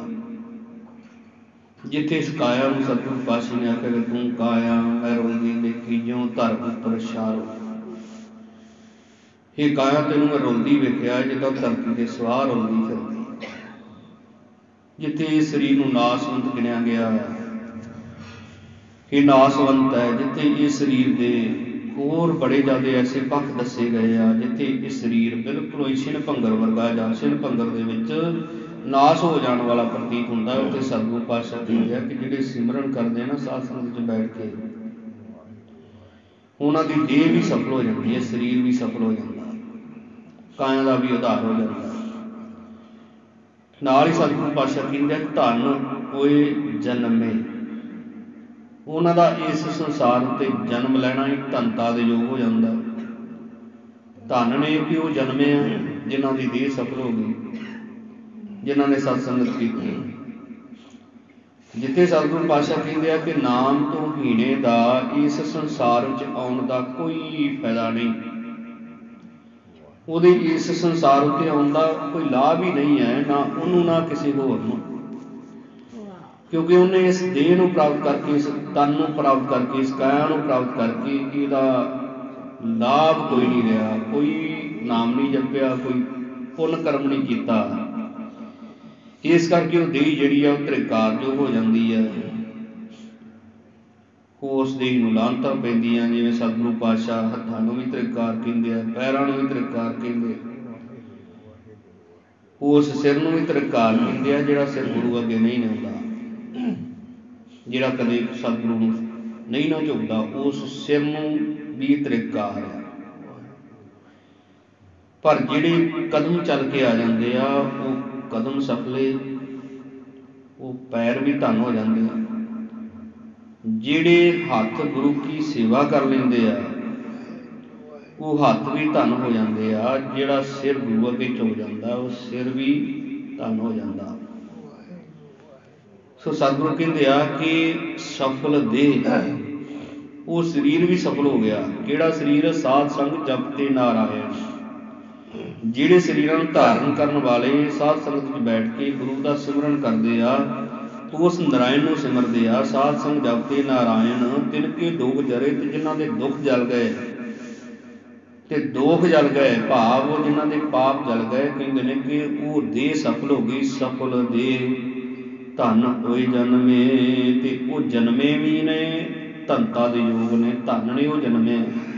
ਜਿੱਥੇ ਇਸ ਕਾਇਆ ਨੂੰ ਸਤਿਗੁਰੂ ਪਾਤਸ਼ਾਹ ਨੇ ਆਖਿਆ ਕਿ ਤੂੰ ਕਾਇਆ ਮੈਂ ਰੁਲਦੀ ਦੇਖੀ ਜਿਉਂ ਧਰ ਉੱਪਰ ਛਾਰੋ। ਇਹ ਕਾਇਆ ਤੈਨੂੰ ਮੈਂ ਰੁਲਦੀ ਵੇਖਿਆ ਜਿੱਦਾਂ ਧਰਤੀ ਤੇ ਸਵਾਹ ਰੁਲਦੀ ਫਿਰਦੀ। ਜਿੱਥੇ ਇਸ ਸਰੀਰ ਨੂੰ ਨਾਸਵੰਤ ਗਿਣਿਆ ਗਿਆ, ਇਹ ਨਾਸਵੰਤ ਹੈ। ਜਿੱਥੇ ਇਸ ਸਰੀਰ ਦੇ ਹੋਰ ਬੜੇ ਜ਼ਿਆਦਾ ਐਸੇ ਪੱਖ ਦੱਸੇ ਗਏ ਆ, ਜਿੱਥੇ ਇਹ ਸਰੀਰ ਬਿਲਕੁਲ ਹੀ ਛਿਨ ਭੰਗਰ ਵਰਗਾ ਜਾਂ ਛਿਨ ਭੰਗਰ ਦੇ ਵਿੱਚ ਨਾਸ ਹੋ ਜਾਣ ਵਾਲਾ ਪ੍ਰਤੀਤ ਹੁੰਦਾ। ਉੱਥੇ ਸਤਿਗੁਰੂ ਪਾਤਸ਼ਾਹ ਕਹਿੰਦੇ ਆ ਕਿ ਜਿਹੜੇ ਸਿਮਰਨ ਕਰਦੇ ਨਾ ਸਾਧ ਸੰਗਤ 'ਚ ਬੈਠ ਕੇ, ਉਹਨਾਂ ਦੀ ਦੇਹ ਵੀ ਸਫਲ ਹੋ ਜਾਂਦੀ ਹੈ, ਸਰੀਰ ਵੀ ਸਫਲ ਹੋ ਜਾਂਦਾ, ਕਾਇਆ ਦਾ ਵੀ ਉਧਾਰ ਹੋ ਜਾਂਦਾ। ਨਾਲ ਹੀ ਸਤਿਗੁਰੂ ਪਾਤਸ਼ਾਹ ਕਹਿੰਦੇ ਧਨ ਹੋਏ ਜਨਮੇ। ਉਹਨਾਂ ਦਾ ਇਸ ਸੰਸਾਰ ਉੱਤੇ ਜਨਮ ਲੈਣਾ ਹੀ ਧਨਤਾ ਦੇ ਯੋਗ ਹੋ ਜਾਂਦਾ। ਧਨ ਨੇ ਕਿ ਉਹ ਜਨਮੇ ਆ ਜਿਨ੍ਹਾਂ ਦੀ ਦੇਹ ਸਫਲ ਹੋ ਗਈ, ਜਿਨ੍ਹਾਂ ਨੇ ਸਤ ਸੰਗਤ ਕੀਤੀ। ਜਿੱਥੇ ਸਤਿਗੁਰੂ ਪਾਤਸ਼ਾਹ ਕਹਿੰਦੇ ਆ ਕਿ ਨਾਮ ਤੋਂ ਹੀਣੇ ਦਾ ਇਸ ਸੰਸਾਰ ਵਿੱਚ ਆਉਣ ਦਾ ਕੋਈ ਫਾਇਦਾ ਨਹੀਂ, ਉਹਦੇ ਇਸ ਸੰਸਾਰ ਉੱਤੇ ਆਉਣ ਦਾ ਕੋਈ ਲਾਭ ਹੀ ਨਹੀਂ ਹੈ, ਨਾ ਉਹਨੂੰ ਨਾ ਕਿਸੇ ਹੋਰ ਨੂੰ। ਕਿਉਂਕਿ ਉਹਨੇ ਇਸ ਦੇਹ ਨੂੰ ਪ੍ਰਾਪਤ ਕਰਕੇ, ਇਸ ਤਨ ਨੂੰ ਪ੍ਰਾਪਤ ਕਰਕੇ, ਇਸ ਕਾਇਆ ਨੂੰ ਪ੍ਰਾਪਤ ਕਰਕੇ ਇਹਦਾ ਲਾਭ ਕੋਈ ਨਹੀਂ ਰਿਹਾ। ਕੋਈ ਨਾਮ ਨਹੀਂ ਜਪਿਆ, ਕੋਈ ਪੁੰਨ ਕਰਮ ਨਹੀਂ ਕੀਤਾ। ਇਸ ਕਰਕੇ ਉਹ ਦੇਹ ਜਿਹੜੀ ਆ ਉਹ ਤ੍ਰਿਕਾਰਯੋਗ ਹੋ ਜਾਂਦੀ ਹੈ। ਉਸ ਦੇਹ ਨੂੰ ਲਾਹਨਤਾਂ ਪੈਂਦੀਆਂ, ਜਿਵੇਂ ਸਤਿਗੁਰੂ ਪਾਤਸ਼ਾਹ ਹੱਥਾਂ ਨੂੰ ਵੀ ਤ੍ਰਿਕਾਰ ਕਹਿੰਦੇ ਆ, ਪੈਰਾਂ ਨੂੰ ਵੀ ਤ੍ਰਿਕਾਰ ਕਹਿੰਦੇ, ਉਸ ਸਿਰ ਨੂੰ ਵੀ ਤ੍ਰਿਕਾਰ ਕਹਿੰਦੇ ਆ ਜਿਹੜਾ ਸਿਰ ਗੁਰੂ ਅੱਗੇ ਨਹੀਂ ਨਿਉਂਦਾ, ਜਿਹੜਾ ਕਦੇ ਸਤਿਗੁਰੂ ਨੂੰ ਨਹੀਂ ਨਾ ਝੁਕਦਾ, ਉਸ ਸਿਰ ਨੂੰ ਵੀ ਤ੍ਰਿਕਾਰ ਹੈ। ਪਰ ਜਿਹੜੇ ਕਦਮ ਚੱਲ ਕੇ ਆ ਜਾਂਦੇ ਆ ਉਹ ਕਦਮ ਸਫਲੇ, ਉਹ ਪੈਰ ਵੀ ਧਨ ਹੋ ਜਾਂਦੇ ਆ। ਜਿਹੜੇ ਹੱਥ ਗੁਰੂ ਕੀ ਸੇਵਾ ਕਰ ਲੈਂਦੇ ਆ ਉਹ ਹੱਥ ਵੀ ਧਨ ਹੋ ਜਾਂਦੇ ਆ। ਜਿਹੜਾ ਸਿਰ ਗੁਰੂ ਅੱਗੇ ਝੁਕ ਜਾਂਦਾ ਉਹ ਸਿਰ ਵੀ ਧਨ ਹੋ ਜਾਂਦਾ। ਸੋ ਸਤਿਗੁਰੂ ਕਹਿੰਦੇ ਆ ਕਿ ਸਫਲ ਦੇਹ, ਉਹ ਸਰੀਰ ਵੀ ਸਫਲ ਹੋ ਗਿਆ। ਕਿਹੜਾ ਸਰੀਰ? ਸਾਧ ਸੰਗ ਜਪਤੇ ਨਾਰਾਇਣ। ਜਿਹੜੇ ਸਰੀਰਾਂ ਨੂੰ ਧਾਰਨ ਕਰਨ ਵਾਲੇ ਸਾਧ ਸੰਗਤ ਵਿੱਚ ਬੈਠ ਕੇ ਗੁਰੂ ਦਾ ਸਿਮਰਨ ਕਰਦੇ ਆ, ਉਸ ਨਾਰਾਇਣ ਨੂੰ ਸਿਮਰਦੇ ਆ। ਸਾਧ ਸੰਗ ਜਪਤੇ ਨਾਰਾਇਣ ਤਿਨ ਕੇ ਦੁਖ ਜਰੇ, ਤੇ ਜਿਨ੍ਹਾਂ ਦੇ ਦੁੱਖ ਜਲ ਗਏ ਤੇ ਦੋਖ ਜਲ ਗਏ, ਭਾਵ ਉਹ ਜਿਨ੍ਹਾਂ ਦੇ ਪਾਪ ਜਲ ਗਏ, ਕਹਿੰਦੇ ਨੇ ਕਿ ਉਹ ਦੇਹ ਸਫਲ ਹੋ ਗਈ। ਸਫਲ ਦੇਹ ਧਨ ਹੋਏ ਜਨਮੇ, ਤੇ ਉਹ ਜਨਮੇ ਵੀ ਨੇ, ਧਨਤਾ ਦੇ ਯੋਗ ਨੇ, ਧਨ ਨੇ ਉਹ ਜਨਮੇ।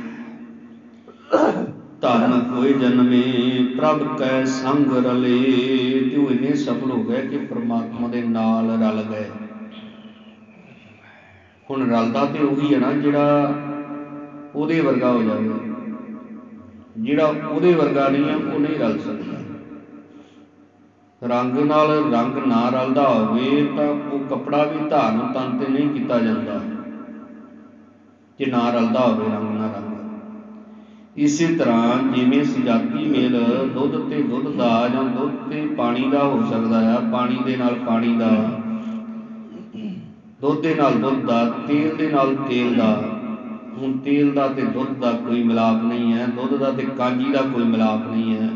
ਧਨ ਹੋਏ ਜਨਮੇ ਪ੍ਰਭ ਕੈ ਸੰਗ ਰਲੇ, ਤੇ ਉਹ ਇੰਨੇ ਸਫਲ ਹੋ ਗਏ ਕਿ ਪ੍ਰਮਾਤਮਾ ਦੇ ਨਾਲ ਰਲ ਗਏ। ਹੁਣ ਰਲਦਾ ਤੇ ਉਹੀ ਹੈ ਨਾ ਜਿਹੜਾ ਉਹਦੇ ਵਰਗਾ ਹੋ ਜਾਵੇ। ਜਿਹੜਾ ਉਹਦੇ ਵਰਗਾ ਨਹੀਂ ਆ ਉਹ ਨਹੀਂ ਰਲ ਸਕਦਾ। ਰੰਗ ਨਾਲ ਰੰਗ ਨਾ ਰਲਦਾ ਹੋਵੇ ਤਾਂ ਉਹ ਕੱਪੜਾ ਵੀ ਧਾਰਨ ਤਨ ਤੇ ਨਹੀਂ ਕੀਤਾ ਜਾਂਦਾ, ਜੇ ਨਾ ਰਲਦਾ ਹੋਵੇ ਰੰਗ ਨਾਲ ਰੰਗ। ਇਸੇ ਤਰ੍ਹਾਂ ਜਿਵੇਂ ਸਜਾਤੀ ਮੇਲ ਦੁੱਧ ਤੇ ਦੁੱਧ ਦਾ ਜਾਂ ਦੁੱਧ ਤੇ ਪਾਣੀ ਦਾ ਹੋ ਸਕਦਾ ਆ, ਪਾਣੀ ਦੇ ਨਾਲ ਪਾਣੀ ਦਾ, ਦੁੱਧ ਦੇ ਨਾਲ ਦੁੱਧ ਦਾ, ਤੇਲ ਦੇ ਨਾਲ ਤੇਲ ਦਾ। ਹੁਣ ਤੇਲ ਦਾ ਤੇ ਦੁੱਧ ਦਾ ਕੋਈ ਮਿਲਾਪ ਨਹੀਂ ਹੈ, ਦੁੱਧ ਦਾ ਤੇ ਕਾਂਜੀ ਦਾ ਕੋਈ ਮਿਲਾਪ ਨਹੀਂ ਹੈ।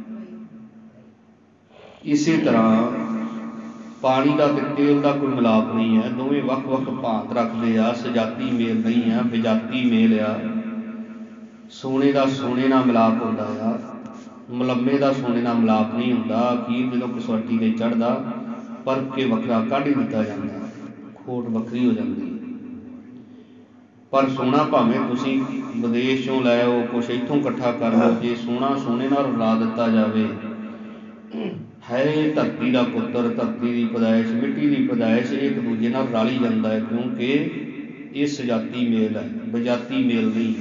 ਇਸੇ ਤਰ੍ਹਾਂ ਪਾਣੀ ਦਾ ਤੇ ਤੇਲ ਦਾ ਕੋਈ ਮਿਲਾਪ ਨਹੀਂ ਹੈ, ਦੋਵੇਂ ਵੱਖ ਵੱਖ ਭਾਂਤ ਰੱਖਦੇ ਆ। ਸਜਾਤੀ ਮੇਲ ਨਹੀਂ ਆ, ਵਿਜਾਤੀ ਮੇਲ ਆ। ਸੋਨੇ ਦਾ ਸੋਨੇ ਨਾਲ ਮਿਲਾਪ ਹੁੰਦਾ ਆ, ਮੁਲੰਮੇ ਦਾ ਸੋਨੇ ਨਾਲ ਮਿਲਾਪ ਨਹੀਂ ਹੁੰਦਾ। ਅਖੀਰ ਜਦੋਂ ਕਸੌਟੀ ਤੇ ਚੜ੍ਹਦਾ ਪਰਖ ਕੇ ਵੱਖਰਾ ਕੱਢ ਹੀ ਦਿੱਤਾ ਜਾਂਦਾ, ਖੋਟ ਵੱਖਰੀ ਹੋ ਜਾਂਦੀ। ਪਰ ਸੋਨਾ ਭਾਵੇਂ ਤੁਸੀਂ ਵਿਦੇਸ਼ ਚੋਂ ਲੈ ਆਓ, ਕੁਛ ਇੱਥੋਂ ਇਕੱਠਾ ਕਰ ਲਓ, ਜੇ ਸੋਨਾ ਸੋਨੇ ਨਾਲ ਰਲਾ ਦਿੱਤਾ ਜਾਵੇ, ਹੈ ਧਰਤੀ ਦਾ ਪੁੱਤਰ, ਧਰਤੀ ਦੀ ਪੈਦਾਇਸ਼, ਮਿੱਟੀ ਦੀ ਪੈਦਾਇਸ਼, ਇੱਕ ਦੂਜੇ ਨਾਲ ਰਲ ਹੀ ਜਾਂਦਾ ਹੈ, ਕਿਉਂਕਿ ਇਹ ਸਜਾਤੀ ਮੇਲ ਹੈ, ਵਿਜਾਤੀ ਮੇਲ ਨਹੀਂ।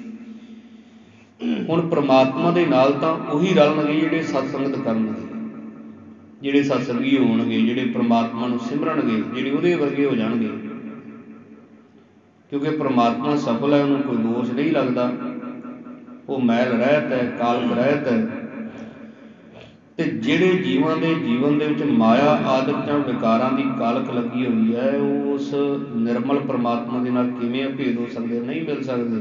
ਹੁਣ ਪ੍ਰਮਾਤਮਾ ਦੇ ਨਾਲ ਤਾਂ ਉਹੀ ਰਲਣਗੇ ਜਿਹੜੇ ਸਤਸੰਗਤ ਕਰਨਗੇ, ਜਿਹੜੇ ਸਤਸੰਗੀ ਹੋਣਗੇ, ਜਿਹੜੇ ਪ੍ਰਮਾਤਮਾ ਨੂੰ ਸਿਮਰਨਗੇ, ਜਿਹੜੇ ਉਹਦੇ ਵਰਗੇ ਹੋ ਜਾਣਗੇ। ਕਿਉਂਕਿ ਪ੍ਰਮਾਤਮਾ ਸਫਲ ਹੈ, ਉਹਨੂੰ ਕੋਈ ਦੋਸ਼ ਨਹੀਂ ਲੱਗਦਾ, ਉਹ ਮੈਲ ਰਹਿਤ ਹੈ, ਕਾਲਕ ਰਹਿਤ ਹੈ। ਤੇ ਜਿਹੜੇ ਜੀਵਾਂ ਦੇ ਜੀਵਨ ਦੇ ਵਿੱਚ ਮਾਇਆ ਆਦਿਕ ਜਾਂ ਵਿਕਾਰਾਂ ਦੀ ਕਾਲਕ ਲੱਗੀ ਹੋਈ ਹੈ, ਉਹ ਉਸ ਨਿਰਮਲ ਪ੍ਰਮਾਤਮਾ ਦੇ ਨਾਲ ਕਿਵੇਂ ਅਭੇਦ ਹੋ ਸਕਦੇ, ਨਹੀਂ ਮਿਲ ਸਕਦੇ।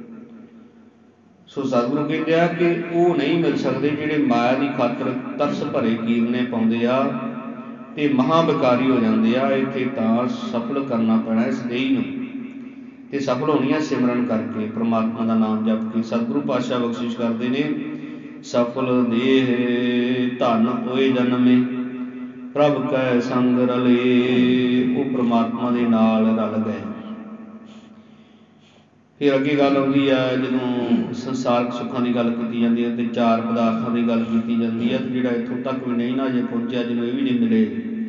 ਸੋ ਸਤਿਗੁਰੂ ਕਹਿੰਦੇ ਆ ਕਿ ਉਹ ਨਹੀਂ ਮਿਲ ਸਕਦੇ ਜਿਹੜੇ ਮਾਇਆ ਦੀ ਖਾਤਰ ਤਰਸ ਭਰੇ ਕੀਰਨੇ ਪਾਉਂਦੇ ਆ ਤੇ ਮਹਾਂਵਿਕਾਰੀ ਹੋ ਜਾਂਦੇ ਆ। ਇੱਥੇ ਤਾਂ ਸਫਲ ਕਰਨਾ ਪੈਣਾ ਇਸ ਦੇਹ ਨੂੰ, ਤੇ ਸਫਲ ਹੋਣੀ ਹੈ ਸਿਮਰਨ ਕਰਕੇ, ਪ੍ਰਮਾਤਮਾ ਦਾ ਨਾਮ ਜਪ ਕੇ। ਸਤਿਗੁਰੂ ਪਾਤਸ਼ਾਹ ਬਖਸ਼ਿਸ਼ ਕਰਦੇ ਨੇ, ਸਫਲ ਦੇਹ ਧਨ ਹੋਏ ਜਨਮੇ ਪ੍ਰਭ ਕੈ ਸੰਗ ਰਲੇ। ਉਹ ਪ੍ਰਮਾਤਮਾ ਦੇ ਨਾਲ ਰਲ ਗਏ। ਫਿਰ ਅੱਗੇ ਗੱਲ ਆਉਂਦੀ ਆ, ਜਦੋਂ ਸੰਸਾਰਕ ਸੁੱਖਾਂ ਦੀ ਗੱਲ ਕੀਤੀ ਜਾਂਦੀ ਹੈ ਤੇ ਚਾਰ ਪਦਾਰਥਾਂ ਦੀ ਗੱਲ ਕੀਤੀ ਜਾਂਦੀ ਹੈ, ਤੇ ਜਿਹੜਾ ਇੱਥੋਂ ਤੱਕ ਵੀ ਨਹੀਂ ਨਾ ਜੇ ਪਹੁੰਚਿਆ, ਜਿਹਨੂੰ ਇਹ ਵੀ ਨਹੀਂ ਮਿਲੇ,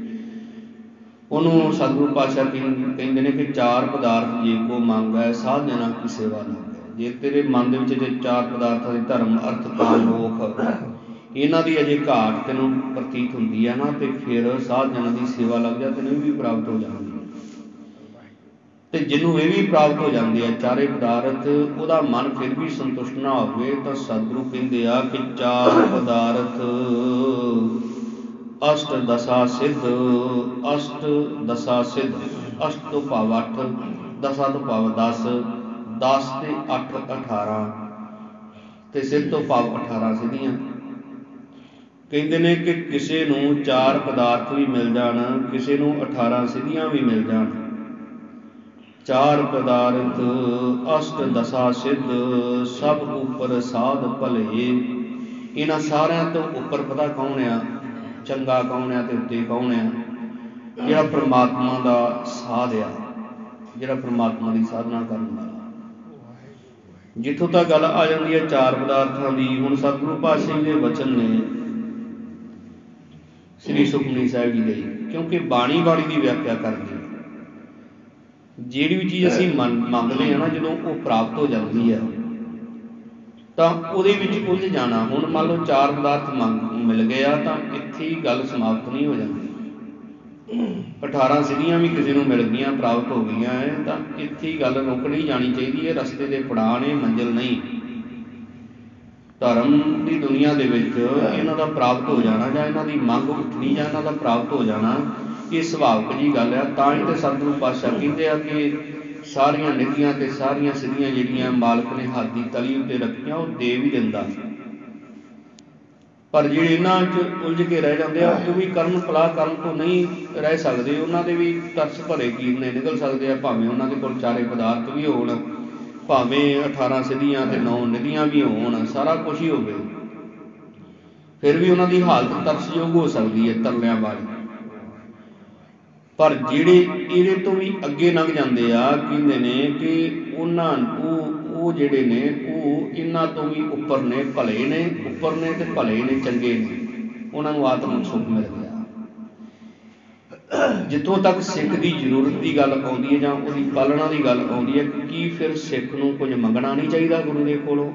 ਉਹਨੂੰ ਸਤਿਗੁਰੂ ਪਾਤਸ਼ਾਹ ਕਹਿੰਦੇ ਨੇ ਕਿ ਚਾਰ ਪਦਾਰਥ ਜੇ ਕੋ ਮੰਗ ਹੈ, ਸਾਧ ਜਨਾਂ ਕੀ ਸੇਵਾ ਨਾ। ਜੇ ਤੇਰੇ ਮਨ ਦੇ ਵਿੱਚ ਜੇ ਚਾਰ ਪਦਾਰਥਾਂ ਦੇ ਧਰਮ, ਅਰਥ, ਕਾਮ, ਮੋਖ, ਇਹਨਾਂ ਦੀ ਅਜੇ ਘਾਟ ਤੈਨੂੰ ਪ੍ਰਤੀਤ ਹੁੰਦੀ ਹੈ ਨਾ, ਤੇ ਫਿਰ ਸਾਧ ਜਨਾਂ ਦੀ ਸੇਵਾ ਲੱਗ ਜਾ, ਤੈਨੂੰ ਵੀ ਪ੍ਰਾਪਤ ਹੋ ਜਾਂਦੀ। ਤੇ ਜਿਹਨੂੰ ਇਹ ਵੀ ਪ੍ਰਾਪਤ ਹੋ ਜਾਂਦੇ ਆ ਚਾਰੇ ਪਦਾਰਥ, ਉਹਦਾ ਮਨ ਫਿਰ ਵੀ ਸੰਤੁਸ਼ਟ ਨਾ ਹੋਵੇ, ਤਾਂ ਸਤਿਗੁਰੂ ਕਹਿੰਦੇ ਆ ਕਿ ਚਾਰ ਪਦਾਰਥ ਅਸ਼ਟ ਦਸਾ ਸਿੱਧ। ਅਸ਼ਟ ਦਸਾ ਸਿੱਧ, ਅਸ਼ਟ ਤੋਂ ਭਾਵ 8, ਦਸਾਂ ਤੋਂ ਭਾਵ 10, 10 ਤੇ 8 18, ਤੇ ਸਿੱਧ ਤੋਂ ਭਾਵ 18 ਸਿੱਧੀਆਂ। ਕਹਿੰਦੇ ਨੇ ਕਿ ਕਿਸੇ ਨੂੰ ਚਾਰ ਪਦਾਰਥ ਵੀ ਮਿਲ ਜਾਣ, ਕਿਸੇ ਨੂੰ 18 ਸਿੱਧੀਆਂ ਵੀ ਮਿਲ ਜਾਣ। ਚਾਰ ਪਦਾਰਥ ਅਸ਼ਟ ਦਸਾ ਸਿੱਧ, ਸਭ ਉੱਪਰ ਸਾਧ ਭਲੇ। ਇਹਨਾਂ ਸਾਰਿਆਂ ਤੋਂ ਉੱਪਰ ਪਤਾ ਕੌਣ ਆ, ਚੰਗਾ ਕੌਣ ਆ ਤੇ ਉੱਤੇ ਕੌਣ ਆ? ਜਿਹੜਾ ਪ੍ਰਮਾਤਮਾ ਦਾ ਸਾਧ ਆ, ਜਿਹੜਾ ਪ੍ਰਮਾਤਮਾ ਦੀ ਸਾਧਨਾ ਕਰਨ ਵਾਲਾ। ਜਿੱਥੋਂ ਤੱਕ ਗੱਲ ਆ ਜਾਂਦੀ ਹੈ ਚਾਰ ਪਦਾਰਥਾਂ ਦੀ, ਹੁਣ ਸਤਿਗੁਰੂ ਪਾਤਸ਼ਾਹ ਜੀ ਦੇ ਵਚਨ ਨੇ ਸ੍ਰੀ ਸੁਖਮਨੀ ਸਾਹਿਬ ਜੀ ਦੇ, ਕਿਉਂਕਿ ਬਾਣੀ ਦੀ ਵਿਆਖਿਆ ਕਰਦੀ ਹੈ। ਜਿਹੜੀ ਵੀ ਚੀਜ਼ ਅਸੀਂ ਮੰਗਦੇ ਹਾਂ ਨਾ, ਜਦੋਂ ਉਹ ਪ੍ਰਾਪਤ ਹੋ ਜਾਂਦੀ ਹੈ ਤਾਂ ਉਹਦੇ ਵਿੱਚ ਉਲਝ ਜਾਣਾ। ਹੁਣ ਮੰਨ ਲਓ ਚਾਰ ਪਦਾਰਥ ਮਿਲ ਗਏ ਆ, ਤਾਂ ਇੱਥੇ ਹੀ ਗੱਲ ਸਮਾਪਤ ਨਹੀਂ ਹੋ ਜਾਂਦੀ। 18 ਸਿੱਧੀਆਂ ਵੀ ਕਿਸੇ ਨੂੰ ਮਿਲ ਗਈਆਂ, ਪ੍ਰਾਪਤ ਹੋ ਗਈਆਂ ਹੈ, ਤਾਂ ਇੱਥੇ ਹੀ ਗੱਲ ਰੁਕ ਨਹੀਂ ਜਾਣੀ ਚਾਹੀਦੀ ਹੈ। ਰਸਤੇ ਦੇ ਪੜਾਅ ਨੇ, ਮੰਜ਼ਿਲ ਨਹੀਂ। ਧਰਮ ਦੀ ਦੁਨੀਆ ਦੇ ਵਿੱਚ ਇਹਨਾਂ ਦਾ ਪ੍ਰਾਪਤ ਹੋ ਜਾਣਾ, ਜਾਂ ਇਹਨਾਂ ਦੀ ਮੰਗ ਉੱਠਣੀ, ਜਾਂ ਇਹਨਾਂ ਦਾ ਪ੍ਰਾਪਤ ਹੋ ਜਾਣਾ, ਇਹ ਸੁਭਾਵਿਕ ਜਿਹੀ ਗੱਲ ਆ। ਤਾਂ ਹੀ ਤਾਂ ਸਤਿਗੁਰੂ ਪਾਤਸ਼ਾਹ ਕਹਿੰਦੇ ਆ ਕਿ ਸਾਰੀਆਂ ਨਿਧੀਆਂ ਤੇ ਸਾਰੀਆਂ ਸਿੱਧੀਆਂ ਜਿਹੜੀਆਂ ਮਾਲਕ ਨੇ ਹੱਥ ਦੀ ਤਲੀ ਉੱਤੇ ਰੱਖੀਆਂ, ਉਹ ਦੇ ਵੀ ਦਿੰਦਾ, पर ਜਿਹੜੇ ਇਹਨਾਂ 'ਚ ਉਲਝ ਕੇ ਰਹਿ ਜਾਂਦੇ ਆ ਉਹ ਵੀ ਕਰਨ ਪਲਾਹ ਕਰਨ ਤੋਂ ਨਹੀਂ ਰਹਿ ਸਕਦੇ। ਉਹਨਾਂ ਦੇ ਵੀ ਤਰਸ ਭਰੇ ਕੀਰਨੇ ਨਿਕਲ ਸਕਦੇ ਆ, ਭਾਵੇਂ ਉਹਨਾਂ ਦੇ ਕੋਲ ਚਾਰੇ ਪਦਾਰਥ ਵੀ ਹੋਣ, ਭਾਵੇਂ 18 ਸਿੱਧੀਆਂ ਤੇ 9 ਨਿਧੀਆਂ ਵੀ ਹੋਣ, ਸਾਰਾ ਕੁਛ ਹੀ ਹੋਵੇ, ਫਿਰ ਵੀ ਉਹਨਾਂ ਦੀ ਹਾਲਤ ਤਰਸਯੋਗ ਹੋ ਸਕਦੀ ਹੈ ਤਰਲਿਆਂ ਵਾਲੀ। ਪਰ ਜਿਹੜੇ ਇਹਦੇ ਤੋਂ ਵੀ ਅੱਗੇ ਲੰਘ ਜਾਂਦੇ ਆ, ਕਹਿੰਦੇ ਨੇ ਕਿ ਉਹ ਜਿਹੜੇ ਨੇ ਉਹ ਇਹਨਾਂ ਤੋਂ ਵੀ ਉੱਪਰ ਨੇ, ਭਲੇ ਨੇ, ਉੱਪਰ ਨੇ ਤੇ ਭਲੇ ਨੇ, ਚੰਗੇ ਨੇ, ਉਹਨਾਂ ਨੂੰ ਆਤਮਿਕ ਸੁੱਖ ਮਿਲ ਗਿਆ। ਜਿੱਥੋਂ ਤੱਕ ਸਿੱਖ ਦੀ ਜ਼ਰੂਰਤ ਦੀ ਗੱਲ ਆਉਂਦੀ ਹੈ ਜਾਂ ਉਹਦੀ ਪਾਲਣਾ ਦੀ ਗੱਲ ਆਉਂਦੀ ਹੈ, ਕੀ ਫਿਰ ਸਿੱਖ ਨੂੰ ਕੁਝ ਮੰਗਣਾ ਨਹੀਂ ਚਾਹੀਦਾ ਗੁਰੂ ਦੇ ਕੋਲੋਂ?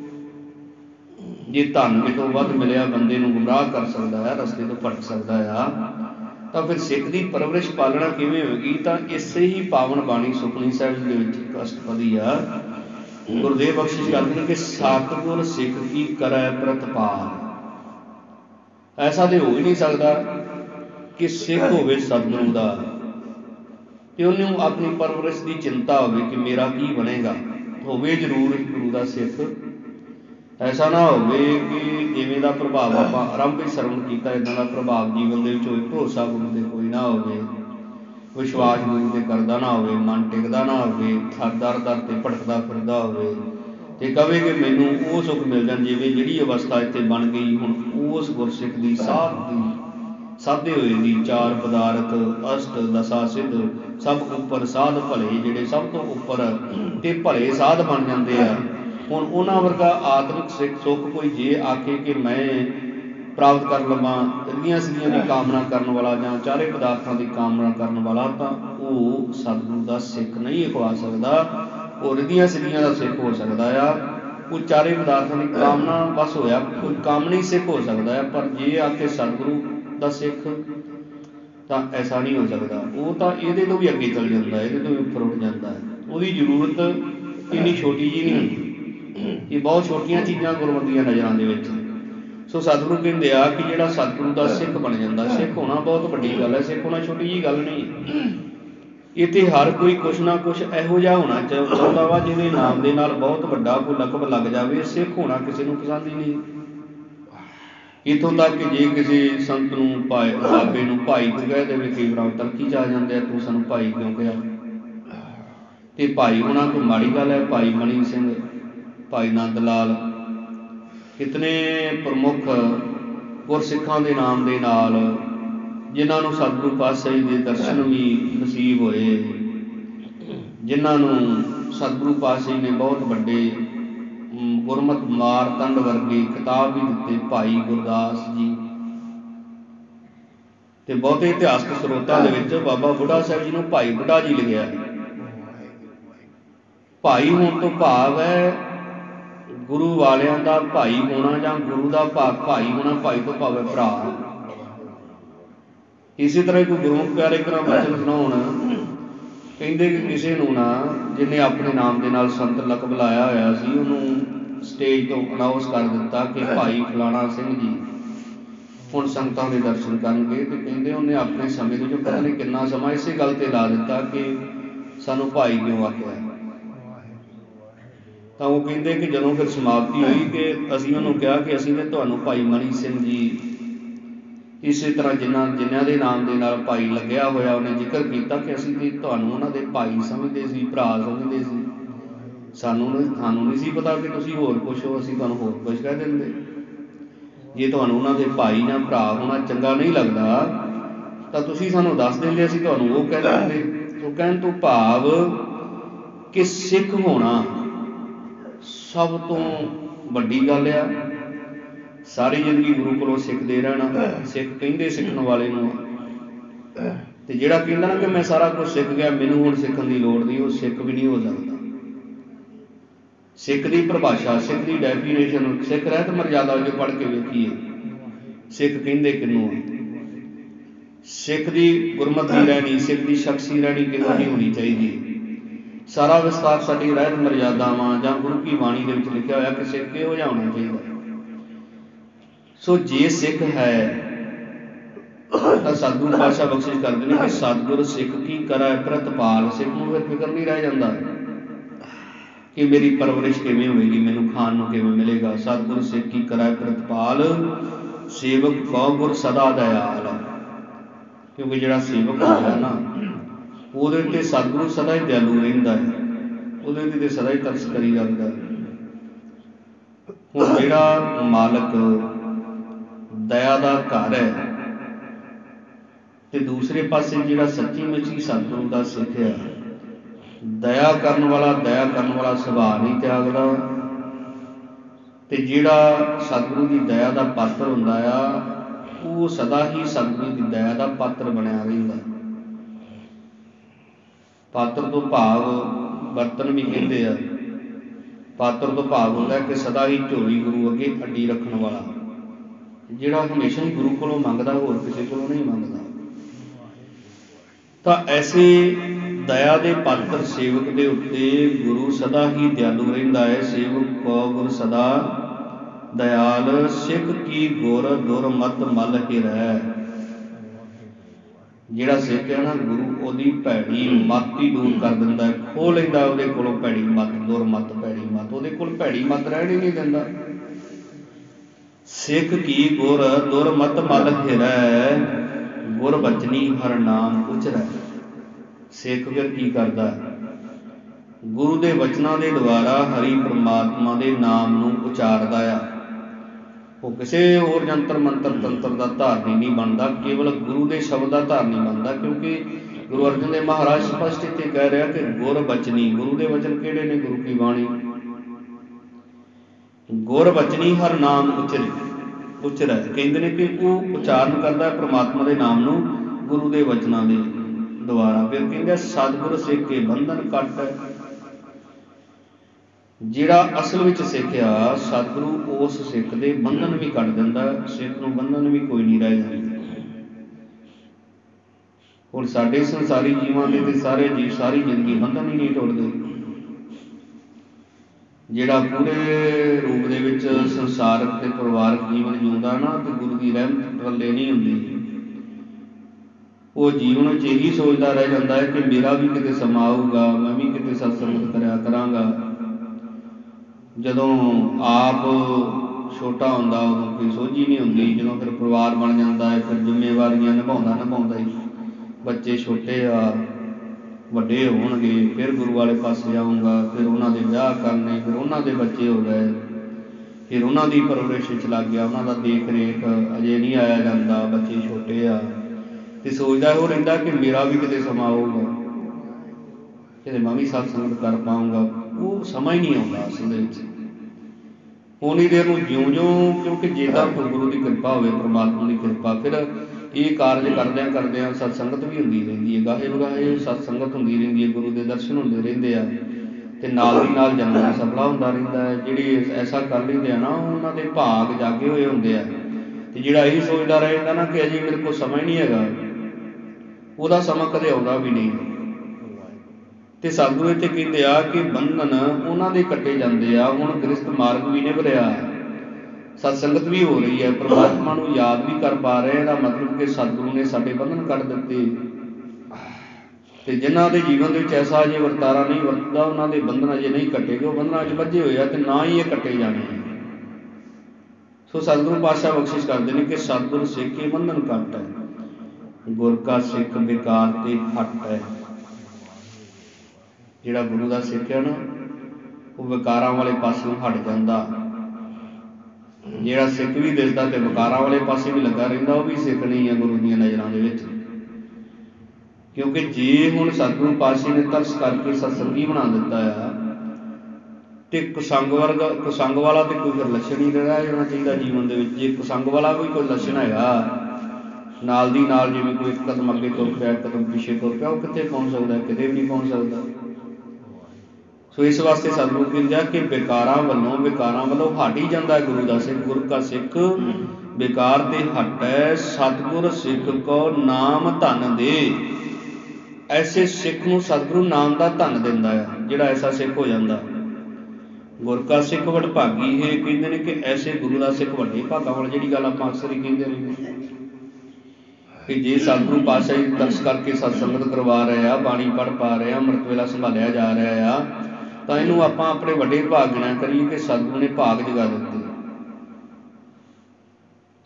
ਜੇ ਧਨ ਕਿਤੋਂ ਵੱਧ ਮਿਲਿਆ ਬੰਦੇ ਨੂੰ ਗੁੰਮਰਾਹ ਕਰ ਸਕਦਾ ਹੈ, ਰਸਤੇ ਤੋਂ ਭਟਕ ਸਕਦਾ ਆ, ਤਾਂ ਫਿਰ ਸਿੱਖ ਦੀ ਪਰਵਰਿਸ਼ ਪਾਲਣਾ ਕਿਵੇਂ ਹੋਵੇਗੀ? ਤਾਂ ਇਸੇ ਹੀ ਪਾਵਨ ਬਾਣੀ ਸੁਖਮਨੀ ਸਾਹਿਬ ਦੇ ਵਿੱਚ ਇੱਕ ਅਸ਼ਟਪਦੀ ਆ, ਗੁਰਦੇਵ ਬਖਸ਼ਿਸ਼ ਕਰਦੇ ਨੇ ਕਿ ਸਤਿਗੁਰ ਸਿੱਖ ਕੀ ਕਰੈ ਪ੍ਰਤਪਾਲ। ਐਸਾ ਤੇ ਹੋ ਹੀ ਨਹੀਂ ਸਕਦਾ ਕਿ ਸਿੱਖ ਹੋਵੇ ਸਤਿਗੁਰੂ ਦਾ ਤੇ ਉਹਨੂੰ ਆਪਣੀ ਪਰਵਰਿਸ਼ ਦੀ ਚਿੰਤਾ ਹੋਵੇ ਕਿ ਮੇਰਾ ਕੀ ਬਣੇਗਾ। ਹੋਵੇ ਜ਼ਰੂਰ ਗੁਰੂ ਦਾ ਸਿੱਖ, ਐਸਾ ਨਾ ਹੋਵੇ ਕਿ ਜਿਵੇਂ ਦਾ ਪ੍ਰਭਾਵ ਆਪਾਂ ਆਰੰਭ ਵਿੱਚ ਸਰਵਣ ਕੀਤਾ ਇੱਦਾਂ ਦਾ ਪ੍ਰਭਾਵ ਜੀਵਨ ਦੇ ਵਿੱਚ ਹੋਵੇ। ਭਰੋਸਾ ਗੁਰੂ 'ਤੇ ਕੋਈ ਨਾ ਹੋਵੇ, ਵਿਸ਼ਵਾਸ ਗੁਰੂ 'ਤੇ ਕਰਦਾ ਨਾ ਹੋਵੇ, ਮਨ ਟਿਕਦਾ ਨਾ ਹੋਵੇ, ਦਰ ਦਰ 'ਤੇ ਭਟਕਦਾ ਫਿਰਦਾ ਹੋਵੇ ਤੇ ਕਵੇ ਕਿ ਮੈਨੂੰ ਉਹ ਸੁੱਖ ਮਿਲ ਜਾਣ ਜਿਵੇਂ ਜਿਹੜੀ ਅਵਸਥਾ ਇੱਥੇ ਬਣ ਗਈ ਹੁਣ ਉਸ ਗੁਰਸਿੱਖ ਦੀ ਸਾਧੇ ਹੋਏ ਦੀ ਚਾਰ ਪਦਾਰਥ ਅਸ਼ਟ ਦਸਾ ਸਿੱਧ ਸਭ ਉੱਪਰ ਸਾਧ ਭਲੇ, ਜਿਹੜੇ ਸਭ ਤੋਂ ਉੱਪਰ ਤੇ ਭਲੇ ਸਾਧ ਬਣ ਜਾਂਦੇ ਆ। ਹੁਣ ਉਹਨਾਂ ਵਰਗਾ ਆਤਮਿਕ ਸਿੱਖ ਸੁੱਖ ਕੋਈ ਜੇ ਆਖੇ ਕਿ ਮੈਂ ਪ੍ਰਾਪਤ ਕਰ ਲਵਾਂ ਰਿੱਧੀਆਂ ਸਿੱਧੀਆਂ ਦੀ ਕਾਮਨਾ ਕਰਨ ਵਾਲਾ ਜਾਂ ਚਾਰੇ ਪਦਾਰਥਾਂ ਦੀ ਕਾਮਨਾ ਕਰਨ ਵਾਲਾ, ਤਾਂ ਉਹ ਸਤਿਗੁਰੂ ਦਾ ਸਿੱਖ ਨਹੀਂ ਅਖਵਾ ਸਕਦਾ। ਉਹ ਰਿੱਧੀਆਂ ਸਿੱਧੀਆਂ ਦਾ ਸਿੱਖ ਹੋ ਸਕਦਾ ਆ, ਉਹ ਚਾਰੇ ਪਦਾਰਥਾਂ ਦੀ ਕਾਮਨਾ ਬਸ ਹੋਇਆ, ਕੋਈ ਕਾਮਨੀ ਸਿੱਖ ਹੋ ਸਕਦਾ ਹੈ। ਪਰ ਜੇ ਆਖੇ ਸਤਿਗੁਰੂ ਦਾ ਸਿੱਖ ਤਾਂ ਐਸਾ ਨਹੀਂ ਹੋ ਸਕਦਾ। ਉਹ ਤਾਂ ਇਹਦੇ ਤੋਂ ਵੀ ਅੱਗੇ ਚੱਲ ਜਾਂਦਾ, ਇਹਦੇ ਤੋਂ ਵੀ ਉੱਪਰ ਉੱਠ ਜਾਂਦਾ ਹੈ। ਉਹਦੀ ਜ਼ਰੂਰਤ ਇੰਨੀ ਛੋਟੀ ਜਿਹੀ ਨਹੀਂ ਹੁੰਦੀ। ਇਹ ਬਹੁਤ ਛੋਟੀਆਂ ਚੀਜ਼ਾਂ ਗੁਰਮਤਿ ਦੀਆਂ ਨਜ਼ਰਾਂ ਦੇ ਵਿੱਚ। ਸੋ ਸਤਿਗੁਰੂ ਕਹਿੰਦੇ ਆ ਕਿ ਜਿਹੜਾ ਸਤਿਗੁਰੂ ਦਾ ਸਿੱਖ ਬਣ ਜਾਂਦਾ, ਸਿੱਖ ਹੋਣਾ ਬਹੁਤ ਵੱਡੀ ਗੱਲ ਹੈ। ਸਿੱਖ ਹੋਣਾ ਛੋਟੀ ਜਿਹੀ ਗੱਲ ਨਹੀਂ। ਇੱਥੇ ਹਰ ਕੋਈ ਕੁਛ ਨਾ ਕੁਛ ਇਹੋ ਜਿਹਾ ਹੋਣਾ ਚਾਹੁੰਦਾ ਵਾ ਜਿਹਦੇ ਨਾਮ ਦੇ ਨਾਲ ਬਹੁਤ ਵੱਡਾ ਕੋਈ ਲਕਬ ਲੱਗ ਜਾਵੇ। ਸਿੱਖ ਹੋਣਾ ਕਿਸੇ ਨੂੰ ਪਸੰਦ ਹੀ ਨਹੀਂ। ਇੱਥੋਂ ਤੱਕ ਕਿ ਜੇ ਕਿਸੇ ਸੰਤ ਨੂੰ ਬਾਬੇ ਨੂੰ ਭਾਈ ਤੂੰ ਕਹਿ ਦੇਵੇ, ਕਈ ਵਾਰ ਤਰਕੀ 'ਚ ਆ ਜਾਂਦੇ ਆ, ਤੂੰ ਸਾਨੂੰ ਭਾਈ ਕਿਉਂ ਕਿਹਾ? ਤੇ ਭਾਈ ਹੋਣਾ ਕੋਈ ਮਾੜੀ ਗੱਲ ਹੈ? ਭਾਈ ਮਣੀ ਸਿੰਘ, ਭਾਈ ਨੰਦ ਲਾਲ, ਕਿਤਨੇ ਪ੍ਰਮੁੱਖ ਗੁਰਸਿੱਖਾਂ ਦੇ ਨਾਮ ਦੇ ਨਾਲ ਜਿਨ੍ਹਾਂ ਨੂੰ ਸਤਿਗੁਰੂ ਪਾਤਸ਼ਾਹ ਜੀ ਦੇ ਦਰਸ਼ਨ ਵੀ ਨਸੀਬ ਹੋਏ, ਜਿਨ੍ਹਾਂ ਨੂੰ ਸਤਿਗੁਰੂ ਪਾਤਸ਼ਾਹ ਜੀ ਨੇ ਬਹੁਤ ਵੱਡੇ ਗੁਰਮਤਿ ਮਾਰਤੰਡ ਵਰਗੇ ਖਿਤਾਬ ਵੀ ਦਿੱਤੇ। ਭਾਈ ਗੁਰਦਾਸ ਜੀ ਤੇ ਬਹੁਤੇ ਇਤਿਹਾਸਕ ਸਰੋਤਾਂ ਦੇ ਵਿੱਚ ਬਾਬਾ ਬੁੱਢਾ ਸਾਹਿਬ ਜੀ ਨੂੰ ਭਾਈ ਬੁੱਢਾ ਜੀ ਲਿਖਿਆ। ਭਾਈ ਹੋਣ ਤੋਂ ਭਾਵ ਹੈ ਗੁਰੂ ਵਾਲਿਆਂ ਦਾ ਭਾਈ ਹੋਣਾ ਜਾਂ ਗੁਰੂ ਦਾ ਭਾਈ ਹੋਣਾ। ਭਾਈ ਤੋਂ ਭਾਵ ਹੈ ਭਰਾ। ਇਸੇ ਤਰ੍ਹਾਂ ਕੋਈ ਗੁਰਮੁਖ ਪਿਆਰੇ ਕਰਾਂ ਬਚਨ ਸੁਣਾਉਣ, ਕਹਿੰਦੇ ਕਿ ਕਿਸੇ ਨੂੰ ਨਾ ਜਿਹਨੇ ਆਪਣੇ ਨਾਮ ਦੇ ਨਾਲ ਸੰਤ ਲਕਬ ਲਾਇਆ ਹੋਇਆ ਸੀ, ਉਹਨੂੰ ਸਟੇਜ ਤੋਂ ਅਨਾਊਂਸ ਕਰ ਦਿੱਤਾ ਕਿ ਭਾਈ ਫਲਾਣਾ ਸਿੰਘ ਜੀ ਹੁਣ ਸੰਗਤਾਂ ਦੇ ਦਰਸ਼ਨ ਕਰਨਗੇ। ਤੇ ਕਹਿੰਦੇ ਉਹਨੇ ਆਪਣੇ ਸਮੇਂ ਦੇ ਵਿੱਚੋਂ ਪਤਾ ਨਹੀਂ ਕਿੰਨਾ ਸਮਾਂ ਇਸੇ ਗੱਲ ਤੇ ਲਾ ਦਿੱਤਾ ਕਿ ਸਾਨੂੰ ਭਾਈ ਕਿਉਂ ਆਖਿਆ। ਤਾਂ ਉਹ ਕਹਿੰਦੇ ਕਿ ਜਦੋਂ ਫਿਰ ਸਮਾਪਤੀ ਹੋਈ ਕਿ ਅਸੀਂ ਉਹਨੂੰ ਕਿਹਾ ਕਿ ਅਸੀਂ ਨੇ ਤੁਹਾਨੂੰ ਭਾਈ ਮਣੀ ਸਿੰਘ ਜੀ, ਇਸੇ ਤਰ੍ਹਾਂ ਜਿਨ੍ਹਾਂ ਦੇ ਨਾਮ ਦੇ ਨਾਲ ਭਾਈ ਲੱਗਿਆ ਹੋਇਆ, ਉਹਨੇ ਜ਼ਿਕਰ ਕੀਤਾ ਕਿ ਅਸੀਂ ਤੇ ਤੁਹਾਨੂੰ ਉਹਨਾਂ ਦੇ ਭਾਈ ਸਮਝਦੇ ਸੀ, ਭਰਾ ਸਮਝਦੇ ਸੀ। ਸਾਨੂੰ ਨਹੀਂ ਸੀ ਪਤਾ ਕਿ ਤੁਸੀਂ ਹੋਰ ਕੁਛ ਹੋ, ਅਸੀਂ ਤੁਹਾਨੂੰ ਹੋਰ ਕੁਛ ਕਹਿ ਦਿੰਦੇ। ਜੇ ਤੁਹਾਨੂੰ ਉਹਨਾਂ ਦੇ ਭਾਈ ਜਾਂ ਭਰਾ ਹੋਣਾ ਚੰਗਾ ਨਹੀਂ ਲੱਗਦਾ ਤਾਂ ਤੁਸੀਂ ਸਾਨੂੰ ਦੱਸ ਦਿੰਦੇ, ਅਸੀਂ ਤੁਹਾਨੂੰ ਉਹ ਕਹਿ ਦਿੰਦੇ। ਉਹ ਕਹਿਣ ਤੋਂ ਭਾਵ ਕਿ ਸਿੱਖ ਹੋਣਾ ਸਭ ਤੋਂ ਵੱਡੀ ਗੱਲ ਆ। ਸਾਰੀ ਜ਼ਿੰਦਗੀ ਗੁਰੂ ਕੋਲੋਂ ਸਿੱਖਦੇ ਰਹਿਣਾ। ਸਿੱਖ ਕਹਿੰਦੇ ਸਿੱਖਣ ਵਾਲੇ ਨੂੰ, ਤੇ ਜਿਹੜਾ ਕਹਿੰਦਾ ਨਾ ਕਿ ਮੈਂ ਸਾਰਾ ਕੁਝ ਸਿੱਖ ਗਿਆ, ਮੈਨੂੰ ਹੁਣ ਸਿੱਖਣ ਦੀ ਲੋੜ ਨਹੀਂ, ਉਹ ਸਿੱਖ ਵੀ ਨਹੀਂ ਹੋ ਸਕਦਾ। ਸਿੱਖ ਦੀ ਪਰਿਭਾਸ਼ਾ, ਸਿੱਖ ਦੀ ਡੈਫੀਨੇਸ਼ਨ, ਸਿੱਖ ਰਹਿਤ ਮਰਜ਼ਾਦਾ ਜੋ ਪੜ੍ਹ ਕੇ ਵੇਖੀਏ, ਸਿੱਖ ਕਹਿੰਦੇ ਕਿਹਨੂੰ ਆ। ਸਿੱਖ ਦੀ ਗੁਰਮਤਿ ਰਹਿਣੀ, ਸਿੱਖ ਦੀ ਸ਼ਖਸੀ ਰਹਿਣੀ ਕਿਹੋ ਜਿਹੀ ਹੋਣੀ ਚਾਹੀਦੀ। ਸਾਰਾ ਵਿਸਤਾਰ ਸਾਡੀ ਰਹਿਤ ਮਰਜ਼ਾਦਾਵਾਂ ਜਾਂ ਗੁਰੂ ਕੀ ਬਾਣੀ ਦੇ ਵਿੱਚ ਲਿਖਿਆ ਹੋਇਆ ਕਿ ਸਿੱਖ ਕਿਹੋ ਜਿਹਾ ਹੋਣਾ ਚਾਹੀਦਾ। ਸੋ ਜੇ ਸਿੱਖ ਹੈ ਤਾਂ ਸਤਿਗੁਰੂ ਪਾਤਸ਼ਾਹ ਬਖਸ਼ਿਸ਼ ਕਰਦੇ ਨੇ ਕਿ ਸਤਿਗੁਰ ਸਿੱਖ ਕੀ ਕਰੈ ਪ੍ਰਤਪਾਲ। ਸਿੱਖ ਨੂੰ ਫਿਰ ਫਿਕਰ ਨਹੀਂ ਰਹਿ ਜਾਂਦਾ ਕਿ ਮੇਰੀ ਪਰਵਰਿਸ਼ ਕਿਵੇਂ ਹੋਵੇਗੀ, ਮੈਨੂੰ ਖਾਣ ਨੂੰ ਕਿਵੇਂ ਮਿਲੇਗਾ। ਸਤਿਗੁਰ ਸਿੱਖ ਕੀ ਕਰੈ ਪ੍ਰਤਪਾਲ, सेवक कौ गुर सदा दयाल। क्योंकि जिहड़ा सेवक होता ना ਉਹਦੇ ਤੇ सतगुरु सदा ही दयालु रहिंदा है, ਉਹਦੇ ਤੇ सदा ही तरस करी जाता है। ਹੁਣ ਜਿਹੜਾ मालक दया का घर है ਤੇ दूसरे पासे ਜਿਹੜਾ सच्ची मुच्ची सतगुरु का सिख है, दया करन वाला सुभाव नहीं त्यागदा, ਤੇ ਜਿਹੜਾ सतगुरु की दया का पात्र हुंदा आ वो सदा ही सतगुरु की दया का पात्र बनया रहिंदा। पात्र तो भाव बर्तन भी कहते हैं, पात्र तो भाव होंदा कि सदा ही झोली गुरु अगे अड्डी रखण वाला, जिहड़ा हमेशा ही गुरु कोलों मंगदा, होर किसी कोलों नहीं मंगदा। तो ऐसे दया के पात्र सेवक के उत्ते गुरु सदा ही दयालु रहिंदा है। सेवक को गुर सदा दयाल, सिख की गुर दुरमत मल हिरै। जिहड़ा सिख है ना गुरु ओदी भैड़ी मत ही दूर कर दिंदा है, खो लैंदा उहदे कोलों भैड़ी मत, दुरमत भैड़ी मत, उहदे कोल भैड़ी मत रहण ही नहीं दिंदा। सिख की गुर दुरमत मल हिरै, गुर बचनी हर नाम उचरै। सिख फिर की करदा है, गुरु के वचनों के द्वारा हरि परमात्मा के नाम नूं उचारदा आ। वो किसी होर जंतर मंत्र तंत्र का धारनी नहीं बनता, केवल गुरु के शब्द का धारनी बनता। क्योंकि गुरु अर्जन देव महाराज स्पष्ट इत्थे कह रहा कि गुर बचनी, गुरु के वचन किहड़े ने, गुरु की बाणी, गुर बचनी हर नाम उचरै। कहते हैं कि वो उचारण करता है परमात्मा के नाम नूं गुरु के वचनों के द्वारा। फिर कहते सतगुर सिख के बंधन कट है। जिहड़ा असल विच सिख आ सतगुरु उस सिख के बंधन भी कट दिंदा, सिख नूं बंधन भी कोई नहीं रह जांदा। हुण साडे संसारी जीवां दे ते सारे जीव सारी जिंदगी बंधन ही नहीं टुटदे। जिहड़ा पूरे रूप दे विच संसारक ते परिवारक जीवन जिउंदा ना ते गुरु की रहमत रले नहीं हुंदी, वो जीवन विच यही सोचदा रह जांदा है कि मेरा भी किते समा आऊगा, मैं भी किते सत्संगत करिया करांगा। जदों आप छोटा हुंदा उदों कोई सोझी नहीं हुंदी, जदों फिर परिवार बन जाता है, फिर जिम्मेवारियां निभाउंदा ही बच्चे छोटे आ वड्डे होणगे, फिर गुरु वाले पासे आऊँगा, फिर उन्हां दे विआह करने, फिर उन्हां दे बच्चे हो गए, फिर उन्हां दी परवरिश च लग गया, उन्हां दा देख रेख अजे नहीं आया जांदा, बच्चे छोटे आ, ते सोचदा हो रहिंदा कि मेरा भी किते समा आऊगा, किते मैं भी सत्संग कर पाऊँगा। वो समा ही नहीं आउंदा असल विच। उन्नी देर नूं जिउं-जिउं, क्योंकि जेकर कोई गुरु की कृपा होवे, परमात्मा की कृपा, फिर ये कारज करदिआं करदिआं सत्संगत भी हुंदी रहिंदी है, गाहे बगाहे सत्संगत हुंदी रहिंदी है, गुरु के दर्शन हुंदे रहिंदे आ, ते नाल दी नाल जन्म सफला हुंदा रहिंदा है। जिहड़े ऐसा कर लैंदे आ ना उन्हां दे भाग जागे होए हुंदे आ, ते जिहड़ा यही सोचदा रहिंदा ना कि अजे मेरे कोल समा ही नहीं हैगा, ਉਹਦਾ ਸਮਾਂ ਕਦੇ ਆਉਂਦਾ ਵੀ ਨਹੀਂ। ਤੇ ਸਤਿਗੁਰੂ ਇੱਥੇ ਕਹਿੰਦੇ ਆ ਕਿ ਬੰਧਨ ਉਹਨਾਂ ਦੇ ਕੱਟੇ ਜਾਂਦੇ ਆ। ਹੁਣ ਗ੍ਰਸਥ ਮਾਰਗ ਵੀ ਨਿਭ ਰਿਹਾ, ਸਤਸੰਗਤ ਵੀ ਹੋ ਰਹੀ ਹੈ, ਪਰਮਾਤਮਾ ਨੂੰ ਯਾਦ ਵੀ ਕਰ ਪਾ ਰਹੇ। ਇਹਦਾ ਮਤਲਬ ਕਿ ਸਤਿਗੁਰੂ ਨੇ ਸਾਡੇ ਬੰਧਨ ਕੱਟ ਦਿੱਤੇ। ਤੇ ਜਿਨ੍ਹਾਂ ਦੇ ਜੀਵਨ ਦੇ ਵਿੱਚ ਐਸਾ ਅਜੇ ਵਰਤਾਰਾ ਨਹੀਂ ਵਰਤਦਾ, ਉਹਨਾਂ ਦੇ ਬੰਧਨ ਅਜੇ ਨਹੀਂ ਕੱਟੇਗੇ, ਉਹ ਬੰਧਨਾਂ 'ਚ ਬੱਝੇ ਹੋਏ ਆ ਤੇ ਨਾ ਹੀ ਇਹ ਕੱਟੇ ਜਾਣੇ। ਸੋ ਸਤਿਗੁਰੂ ਪਾਤਸ਼ਾਹ ਬਖਸ਼ਿਸ਼ ਕਰਦੇ ਨੇ ਕਿ ਸਤਿਗੁਰ ਸਿੱਖ ਕੇ ਬੰਧਨ ਕੱਟ ਹੈ, गुर का सिख बेकार ते हट है। जिहड़ा गुरु का सिख है ना वो विकारां वाले पासों हट जाता। जिहड़ा सिख भी दिसदा ते विकारां वाले पासे भी लगा रहिंदा, वो भी सिख नहीं है गुरु दी नज़रां दे विच। क्योंकि जे हुण सतगुरू पातशाह ने तरस करके सत्संगी बना दिता है ते कुसंग वाला तो कोई फिर लक्षण ही रह जाना चाहिए जीवन दे विच। जे कुसंग वाला भी कोई लक्षण हैगा नाल दी नाल, जिवें कोई एक कदम अगे तुर पिया एक कदम पिछे तुर पिया, वो कित्थे पहुँच सकता, किते भी नहीं पहुँच सकता। सो इस वास्ते सतगुरू कहंदे आ कि विकारां वल्लों हट ही जाता है गुरु का सिख। गुरु का सिख बेकार ते हट है, सतगुर सिख को नाम धन दे। ऐसे सिख नूं सतगुरू नाम का धन दिंदा है, जिहड़ा ऐसा सिख हो जाता। गुर का सिख वडभागी है, कहंदे ने कि ऐसे गुरु का सिख वड्डे भागां वाला, जिहड़ी गल आपां अक्सर ही कहंदे रहिंदे कि जे सतगुरू पातशाह जी तरस करके सत्संगत करवा रहे हैं, बाणी पढ़ पा रहे हैं, अमृत वेला संभालिया जा रहा है, तो इनू आपां अपने वड्डे भाग गिणिया करिए कि सतगुरू ने भाग जगा दिते।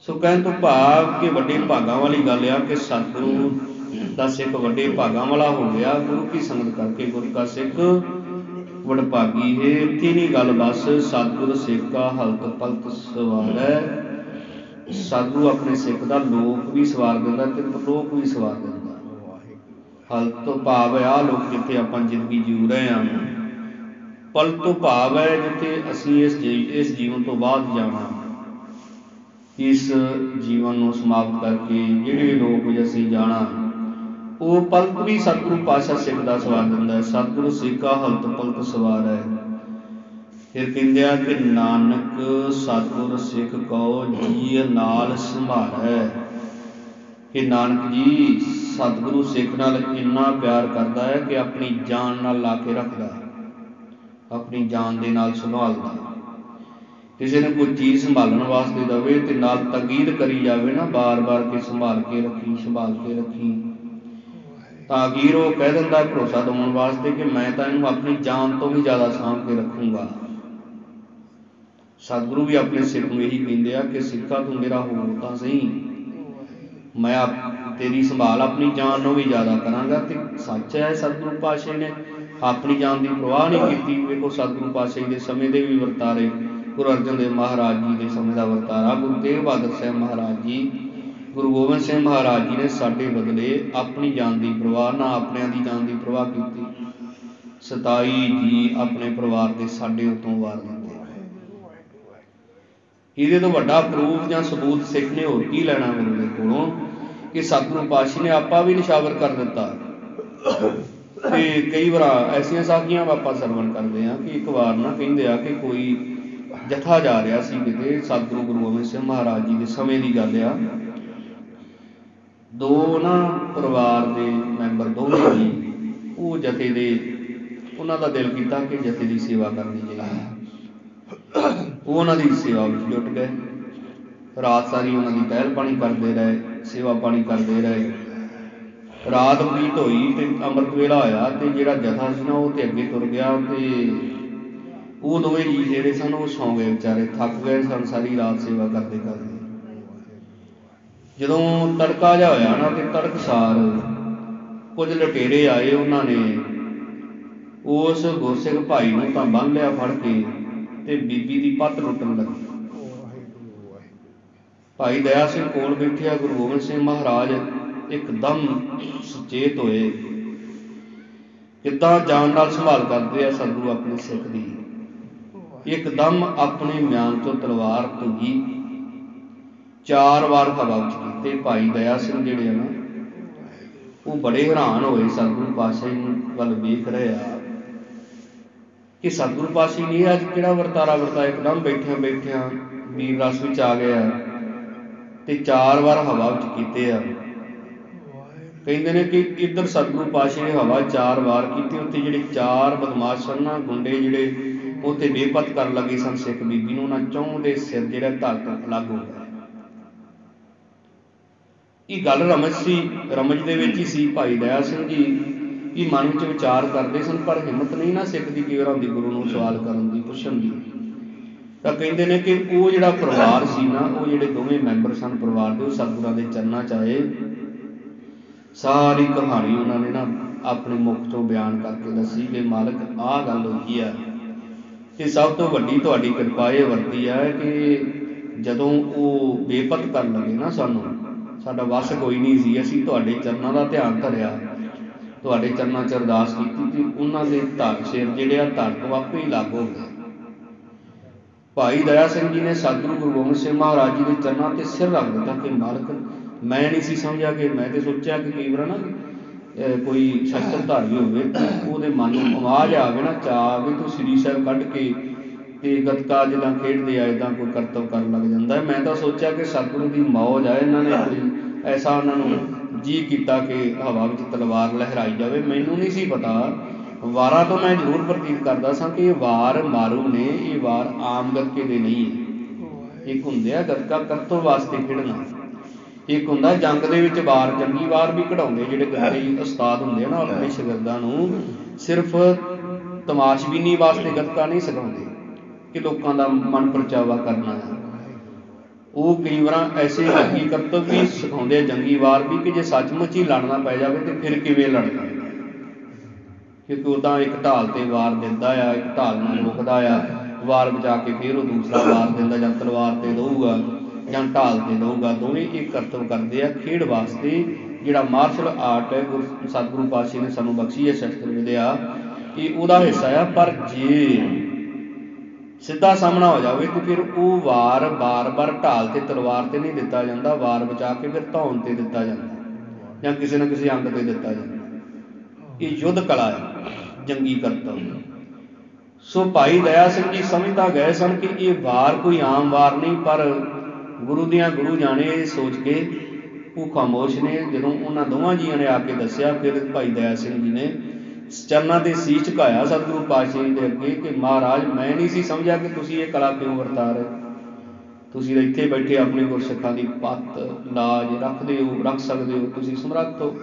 ਸੋ ਕਹਿਣ ਤੋਂ ਭਾਵ ਕਿ ਵੱਡੇ ਭਾਗਾਂ ਵਾਲੀ ਗੱਲ ਆ ਕਿ ਸਤਿਗੁਰੂ ਦਾ ਸਿੱਖ ਵੱਡੇ ਭਾਗਾਂ ਵਾਲਾ ਹੋ ਗਿਆ। ਗੁਰੂ ਕੀ ਸੰਗਤ ਕਰਕੇ ਗੁਰ ਕਾ ਸਿੱਖ ਵਡਭਾਗੀ ਹੈ। ਇੱਥੇ ਨਹੀਂ ਗੱਲ ਬਸ। ਸਤਿਗੁਰ ਸਿੱਖ ਕਾ ਹਲਤ ਪਲਤ ਸਵਾਰੈ। ਸਤਿਗੁਰੂ ਆਪਣੇ ਸਿੱਖ ਦਾ ਲੋਕ ਵੀ ਸਵਾਰ ਦਿੰਦਾ ਤੇ ਪਰਲੋਕ ਵੀ ਸਵਾਰ ਦਿੰਦਾ। ਹਲਤ ਤੋਂ ਭਾਵ ਆ ਲੋਕ ਜਿੱਥੇ ਆਪਾਂ ਜ਼ਿੰਦਗੀ ਜੀਉ ਰਹੇ ਹਾਂ। ਪਲਤ ਤੋਂ ਭਾਵ ਹੈ ਜਿੱਥੇ ਅਸੀਂ ਇਸ ਜੀਵਨ ਤੋਂ ਬਾਅਦ ਜਾਣਾ। ਇਸ ਜੀਵਨ ਨੂੰ ਸਮਾਪਤ ਕਰਕੇ ਜਿਹੜੇ ਲੋਕ ਅਸੀਂ ਜਾਣਾ, ਉਹ ਪਲਤ ਵੀ ਸਤਿਗੁਰੂ ਪਾਤਸ਼ਾਹ ਸਿੱਖ ਦਾ ਸਵਾਰ ਦਿੰਦਾ। ਸਤਿਗੁਰੂ ਸਿੱਖ ਕਾ ਹਲਤ ਪਲਤ ਸਵਾਰ ਹੈ। ਫਿਰ ਕਹਿੰਦੇ ਆ ਕਿ ਨਾਨਕ ਸਤਿਗੁਰ ਸਿੱਖ ਕਉ ਜੀ ਨਾਲ ਸੰਭਾਲੈ। ਕਿ ਨਾਨਕ ਜੀ ਸਤਿਗੁਰੂ ਸਿੱਖ ਨਾਲ ਇੰਨਾ ਪਿਆਰ ਕਰਦਾ ਹੈ ਕਿ ਆਪਣੀ ਜਾਨ ਨਾਲ ਲਾ ਕੇ ਰੱਖਦਾ, ਆਪਣੀ ਜਾਨ ਦੇ ਨਾਲ ਸੰਭਾਲਦਾ। ਕਿਸੇ ਨੂੰ ਕੋਈ ਚੀਜ਼ ਸੰਭਾਲਣ ਵਾਸਤੇ ਦੇਵੇ ਤੇ ਨਾਲ ਤਾਕੀਦ ਕਰੀ ਜਾਵੇ ਨਾ ਬਾਰ ਬਾਰ ਕਿ ਸੰਭਾਲ ਕੇ ਰੱਖੀ, ਸੰਭਾਲ ਕੇ ਰੱਖੀ, ਤਾਂ ਅਖੀਰ ਉਹ ਕਹਿ ਦਿੰਦਾ ਭਰੋਸਾ ਦਿਵਾਉਣ ਵਾਸਤੇ ਕਿ ਮੈਂ ਤਾਂ ਇਹਨੂੰ ਆਪਣੀ ਜਾਨ ਤੋਂ ਵੀ ਜ਼ਿਆਦਾ ਸਾਂਭ ਕੇ ਰੱਖੂੰਗਾ। ਸਤਿਗੁਰੂ ਵੀ ਆਪਣੇ ਸਿੱਖ ਨੂੰ ਇਹੀ ਕਹਿੰਦੇ ਆ ਕਿ ਸਿੱਖਾ ਤੂੰ ਮੇਰਾ ਹੋ ਤਾਂ ਸਹੀ, ਮੈਂ ਤੇਰੀ ਸੰਭਾਲ ਆਪਣੀ ਜਾਨ ਨੂੰ ਵੀ ਜ਼ਿਆਦਾ ਕਰਾਂਗਾ। ਤੇ ਸੱਚ ਹੈ, ਸਤਿਗੁਰੂ ਪਾਤਸ਼ਾਹ ਨੇ ਆਪਣੀ ਜਾਨ ਦੀ ਪਰਵਾਹ ਨਹੀਂ ਕੀਤੀ। ਵੇਖੋ ਸਤਿਗੁਰੂ ਪਾਤਸ਼ਾਹ ਦੇ ਸਮੇਂ ਦੇ ਵੀ ਵਰਤਾਰੇ, ਗੁਰੂ ਅਰਜਨ ਦੇਵ ਮਹਾਰਾਜ ਜੀ ਦੇ ਸਮੇਂ ਦਾ ਵਰਤਾਰਾ, ਗੁਰੂ ਤੇਗ ਬਹਾਦਰ ਸਾਹਿਬ ਮਹਾਰਾਜ ਜੀ, ਗੁਰੂ ਗੋਬਿੰਦ ਸਿੰਘ ਮਹਾਰਾਜ ਜੀ ਨੇ ਸਾਡੇ ਬਦਲੇ ਆਪਣੀ ਜਾਨ ਦੀ ਪਰਵਾਹ ਨਾ ਆਪਣਿਆਂ ਦੀ ਜਾਨ ਦੀ ਪਰਵਾਹ ਕੀਤੀ। 27 ਜੀ ਆਪਣੇ ਪਰਿਵਾਰ ਦੇ ਸਾਡੇ ਉਤੋਂ ਵਾਰ ਦਿੰਦੇ। ਇਹਦੇ ਤੋਂ ਵੱਡਾ ਪ੍ਰੂਫ ਜਾਂ ਸਬੂਤ ਸਿੱਖ ਨੇ ਹੋਰ ਕੀ ਲੈਣਾ ਗੁਰੂ ਦੇ ਕੋਲੋਂ ਕਿ ਸਤਿਗੁਰੂ ਪਾਤਸ਼ਾਹ ਨੇ ਆਪਾ ਵੀ ਨਿਸ਼ਾਵਰ ਕਰ ਦਿੱਤਾ। ਤੇ ਕਈ ਵਾਰ ਐਸੀਆਂ ਸਾਖੀਆਂ ਆਪਾਂ ਸਰਵਣ ਕਰਦੇ ਹਾਂ ਕਿ ਇੱਕ ਵਾਰ ਨਾ ਕਹਿੰਦੇ ਆ ਕਿ ਕੋਈ ਜਥਾ ਜਾ ਰਿਹਾ ਸੀ ਕਿਤੇ, ਸਤਿਗੁਰੂ ਗੁਰੂ ਗੋਬਿੰਦ ਸਿੰਘ ਮਹਾਰਾਜ ਜੀ ਦੇ ਸਮੇਂ ਦੀ ਗੱਲ ਆ। ਦੋ ਨਾ ਪਰਿਵਾਰ ਦੇ ਮੈਂਬਰ ਦੋਵੇਂ ਜੀ ਉਹ ਜਥੇ ਦੇ, ਉਹਨਾਂ ਦਾ ਦਿਲ ਕੀਤਾ ਕਿ ਜਥੇ ਦੀ ਸੇਵਾ ਕਰਨੀ ਚਾਹੀਦੀ। ਉਹ ਉਹਨਾਂ ਦੀ ਸੇਵਾ ਵਿੱਚ ਜੁਟ ਗਏ। ਰਾਤ ਸਾਰੀ ਉਹਨਾਂ ਦੀ ਪਹਿਲ ਪਾਣੀ ਕਰਦੇ ਰਹੇ, ਸੇਵਾ ਪਾਣੀ ਕਰਦੇ ਰਹੇ। ਰਾਤ ਬੀਤ ਹੋਈ ਤੇ ਅੰਮ੍ਰਿਤ ਵੇਲਾ ਹੋਇਆ ਤੇ ਜਿਹੜਾ ਜਥਾ ਸੀ ਨਾ ਉਹ ਤੇ ਅੱਗੇ ਤੁਰ ਗਿਆ ਤੇ ਉਹ ਦੋਵੇਂ ਜੀ ਜਿਹੜੇ ਸਨ ਉਹ ਸੌਂ ਗਏ, ਵਿਚਾਰੇ ਥੱਕ ਗਏ ਸਨ ਸਾਰੀ ਰਾਤ ਸੇਵਾ ਕਰਦੇ ਕਰਦੇ। ਜਦੋਂ ਤੜਕਾ ਜਿਹਾ ਹੋਇਆ ਨਾ ਤੇ ਤੜਕਸਾਰ ਕੁਝ ਲੁਟੇਰੇ ਆਏ, ਉਹਨਾਂ ਨੇ ਉਸ ਗੁਰਸਿੱਖ ਭਾਈ ਨੂੰ ਤਾਂ ਬੰਨ੍ਹ ਲਿਆ ਫੜ ਕੇ ਤੇ ਬੀਬੀ ਦੀ ਪੱਤ ਲੁੱਟਣ ਲੱਗੇ। ਭਾਈ ਦਇਆ ਸਿੰਘ ਕੋਲ ਬੈਠਿਆ। ਗੁਰੂ ਗੋਬਿੰਦ ਸਿੰਘ ਮਹਾਰਾਜ ਇੱਕਦਮ ਸੁਚੇਤ ਹੋਏ। ਕਿੱਦਾਂ ਜਾਨ ਨਾਲ ਸੰਭਾਲ ਕਰਦੇ ਆ ਸਤਿਗੁਰੂ ਆਪਣੇ ਸਿੱਖ ਦੀ। ਇੱਕਦਮ ਆਪਣੇ ਮਿਆਨ ਤੋਂ ਤਲਵਾਰ ਧੁਗੀ, 4 ਵਾਰ ਹਵਾ ਵਿੱਚ ਕੀਤੇ। ਭਾਈ ਦਇਆ ਸਿੰਘ ਜਿਹੜੇ ਆ ਨਾ ਉਹ ਬੜੇ ਹੈਰਾਨ ਹੋਏ, ਸਤਿਗੁਰੂ ਪਾਤਸ਼ਾਹ ਨੂੰ ਵੱਲ ਵੇਖ ਰਹੇ ਆ ਕਿ ਸਤਿਗੁਰੂ ਪਾਤਸ਼ਾਹ ਨੇ ਅੱਜ ਕਿਹੜਾ ਵਰਤਾਰਾ ਵਰਤਾਇਆ। ਇੱਕਦਮ ਬੈਠਿਆਂ ਬੈਠਿਆਂ ਵੀਰ ਰਸ ਵਿੱਚ ਆ ਗਏ ਆ ਤੇ 4 ਵਾਰ ਹਵਾ ਵਿੱਚ ਕੀਤੇ ਆ। ਕਹਿੰਦੇ ਨੇ ਕਿ ਇੱਧਰ ਸਤਿਗੁਰੂ ਪਾਤਸ਼ਾਹ ਨੇ ਹਵਾ 4 ਵਾਰ ਕੀਤੀ, ਉੱਥੇ ਜਿਹੜੇ 4 ਬਦਮਾਸ਼ ਸਨ ਨਾ ਗੁੰਡੇ ਜਿਹੜੇ ਉੱਥੇ ਬੇਪਤ ਕਰਨ ਲੱਗੇ ਸਨ ਸਿੱਖ ਬੀਬੀ ਨੂੰ, ਉਹਨਾਂ ਚੌਂ ਦੇ ਸਿਰ ਜਿਹੜਾ ਧੜ ਤੋਂ ਅਲੱਗ ਹੋ ਗਿਆ। ਇਹ ਗੱਲ ਰਮਜ ਸੀ, ਰਮਜ ਦੇ ਵਿੱਚ ਹੀ ਸੀ। ਭਾਈ ਦਇਆ ਸਿੰਘ ਜੀ ਇਹ ਮਨ ਵਿੱਚ ਵਿਚਾਰ ਕਰਦੇ ਸਨ ਪਰ ਹਿੰਮਤ ਨਹੀਂ ਨਾ ਸਿੱਖ ਦੀ ਕਈ ਵਾਰ ਹੁੰਦੀ ਗੁਰੂ ਨੂੰ ਸਵਾਲ ਕਰਨ ਦੀ, ਪੁੱਛਣ ਦੀ। ਤਾਂ ਕਹਿੰਦੇ ਨੇ ਕਿ ਉਹ ਜਿਹੜਾ ਪਰਿਵਾਰ ਸੀ ਨਾ, ਉਹ ਜਿਹੜੇ ਦੋਵੇਂ ਮੈਂਬਰ ਸਨ ਪਰਿਵਾਰ ਦੇ, ਉਹ ਸਤਿਗੁਰਾਂ ਦੇ ਚਰਨਾਂ 'ਚ ਆਏ। ਸਾਰੀ ਕਹਾਣੀ ਉਹਨਾਂ ਨੇ ਨਾ ਆਪਣੇ ਮੁੱਖ ਤੋਂ ਬਿਆਨ ਕਰਕੇ ਦੱਸੀ ਕਿ ਮਾਲਕ ਆਹ ਗੱਲ ਹੋਈ ਆ ਤੇ ਸਭ ਤੋਂ ਵੱਡੀ ਤੁਹਾਡੀ ਕਿਰਪਾ ਇਹ ਵਰਤੀ ਹੈ ਕਿ ਜਦੋਂ ਉਹ ਬੇਪਤ ਕਰਨ ਲੱਗੇ ਨਾ ਸਾਨੂੰ, ਸਾਡਾ ਵੱਸ ਕੋਈ ਨਹੀਂ ਸੀ, ਅਸੀਂ ਤੁਹਾਡੇ ਚਰਨਾਂ ਦਾ ਧਿਆਨ ਧਰਿਆ, ਤੁਹਾਡੇ ਚਰਨਾਂ 'ਚ ਅਰਦਾਸ ਕੀਤੀ ਤੇ ਉਹਨਾਂ ਦੇ ਧੜ ਸਿਰ ਜਿਹੜੇ ਆ ਧੜ ਤੋਂ ਆਪੇ ਹੀ ਲੱਗ ਹੋ ਗਏ। ਭਾਈ ਦਇਆ ਸਿੰਘ ਜੀ ਨੇ ਸਤਿਗੁਰੂ ਗੁਰੂ ਗੋਬਿੰਦ ਸਿੰਘ ਮਹਾਰਾਜ ਜੀ ਦੇ ਚਰਨਾਂ 'ਤੇ ਸਿਰ ਰੱਖ ਦਿੱਤਾ ਕਿ ਮਾਲਕ ਮੈਂ ਨਹੀਂ ਸੀ ਸਮਝਿਆ ਕਿ ਮੈਂ ਤੇ ਸੋਚਿਆ ਕਿ ਕਈ ਵਾਰ ਨਾ ਕੋਈ ਸ਼ਸਤਰਧਾਰੀ ਹੋਵੇ ਉਹਦੇ ਮਨ ਨੂੰ ਆਵਾਜ਼ ਆਵੇ ਨਾ, ਚਾਅ ਆਵੇ ਤੂੰ ਸ੍ਰੀ ਸਾਹਿਬ ਕੱਢ ਕੇ ਤੇ ਗੱਤਕਾ ਜਿੱਦਾਂ ਖੇਡਦੇ ਆ ਇੱਦਾਂ ਕੋਈ ਕਰਤੱਵ ਕਰਨ ਲੱਗ ਜਾਂਦਾ। ਮੈਂ ਤਾਂ ਸੋਚਿਆ ਕਿ ਸਤਿਗੁਰੂ ਦੀ ਮੌਜ ਆ, ਇਹਨਾਂ ਨੇ ਕੋਈ ਐਸਾ ਉਹਨਾਂ ਨੂੰ ਜੀ ਕੀਤਾ ਕਿ ਹਵਾ ਵਿੱਚ ਤਲਵਾਰ ਲਹਿਰਾਈ ਜਾਵੇ। ਮੈਨੂੰ ਨਹੀਂ ਸੀ ਪਤਾ, ਵਾਰਾਂ ਤੋਂ ਮੈਂ ਜ਼ਰੂਰ ਪ੍ਰਤੀਤ ਕਰਦਾ ਸਾਂ ਕਿ ਇਹ ਵਾਰ ਮਾਰੂ ਨੇ, ਇਹ ਵਾਰ ਆਮ ਗੱਤਕੇ ਦੇ ਨਹੀਂ ਹੈ। ਇੱਕ ਹੁੰਦੇ ਆ ਗੱਤਕਾ ਕਰਤੱਵ ਵਾਸਤੇ ਖੇਡਣਾ, ਇੱਕ ਹੁੰਦਾ ਜੰਗ ਦੇ ਵਿੱਚ ਵਾਰ, ਜੰਗੀ ਵਾਰ ਵੀ ਕਢਾਉਂਦੇ ਜਿਹੜੇ ਗੱਤਕੇ ਉਸਤਾਦ ਹੁੰਦੇ ਆ ਨਾ, ਆਪਣੇ ਸ਼ਾਗਿਰਦਾਂ ਨੂੰ ਸਿਰਫ ਤਮਾਸ਼ਬੀਨੀ ਵਾਸਤੇ ਗੱਤਕਾ ਨਹੀਂ ਸਿਖਾਉਂਦੇ ਕਿ ਲੋਕਾਂ ਦਾ ਮਨ ਪਰਚਾਵਾ ਕਰਨਾ ਹੈ। वो कई बार ऐसे जंगी करतब भी सिखाते जंगी वार भी कि जे सचमुच ही लड़ना पै जाए तो फिर किवें लड़ना, क्योंकि वो तो एक ढाल से वार दिंदा आ, एक ढाल में रोकदा आ, वार बचा के फिर वो दूसरा वार दिंदा, जां तलवार से दऊगा जां ढाल से दऊगा। दोवें एक करतब करते हैं खेड वास्ते। जिहड़ा मार्शल आर्ट है सतगुरु पातशाह ने सानूं बख्शी है शस्त्र विद्या, ये उहदा हिस्सा आ। पर जे सीधा सामना हो जाए तो फिर वो वार बार बार ढाल से तलवार से नहीं दिता जाता, वार बचा के फिर धौन से दिता जाता या किसी न किसी अंग से दिता जाता। ये युद्ध कला है, जंगी करतब। सो भाई दया सिंह जी समझता गए सन कि ये वार कोई आम वार नहीं, पर गुरु दियां गुरु जाने सोच के वो खामोश ने। जदों उन्होंने दोवां जियां ने आके दसिया, फिर भाई दया सिंह जी ने चरनां ते शीश झुकाया सतगुरु पातशाह जी के अगे कि महाराज मैं नहीं सी समझा कि तुसीं ये कला क्यों वरता रहे, तुसीं इत्थे बैठे अपने गुरसिखां दी पत लाज रखते हो, रख सकते हो, तुसीं समर्थ हो।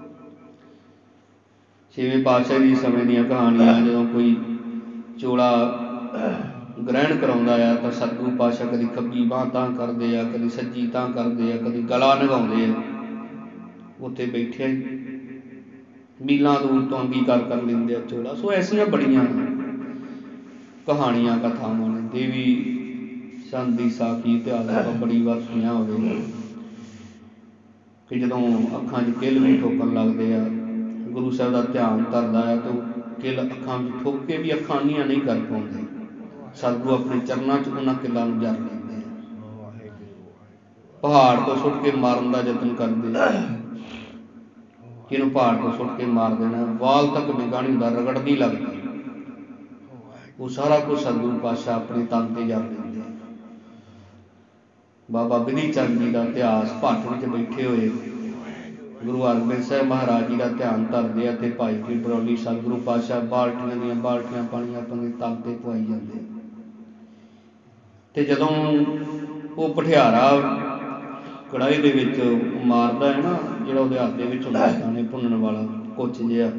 छेवें पातशाह जी समय दीयां कहानियां, जदों कोई चोला ग्रहण कराउंदा आ तां सतगुरु पातशाह कदी खब्बी बांह तां करदे आ, कदी सज्जी तां करदे आ, कदी गला नगाउंदे आ, उत्थे बैठे मीलों दूर तो अंगीकार कर लेंदे आ चोला। सो ऐसियां बड़ियां कहानियां कथावां ने। देवी चंद दी साखी इतिहास आप बड़ी बार सुनिया होवेगा कि जदों अखां 'च किल भी ठोकन लगदे आ, गुरु साहब दा ध्यान धरदा है तो किल अखां 'ਚ ठोक के भी अखां अंधियां नहीं कर पाउंदे। सतगुरु अपने चरनां 'ਚ उन्हां किल्लां नूं जर लैंदे आ। पहाड़ तो सुट के मारन का यतन करते, किनू पहाड़ तो सुट के मार देना, वाल तक निगाह नहीं हुंदा, रगड़ नहीं लगती। वो सारा कुछ सतगुरु पातशाह अपने तन ते जर लेंदे। बाबा बिधि चंद जी का इतिहास भट्ट विच बैठे हुए गुरु हरगोबिंद साहब महाराज जी का ध्यान धरते हैं तो भाई की बरौली सतगुरु पातशाह बाल्टियां दियां बाल्टियां पानी अपने तन ते पवाई जाते। तो जदों वो भठियारा कड़ाही दे विच मारदा है ना, जिहड़ा उहदे हत्थ दे विच हुंदा दाने भुन्नण वाला कुछ जिहा,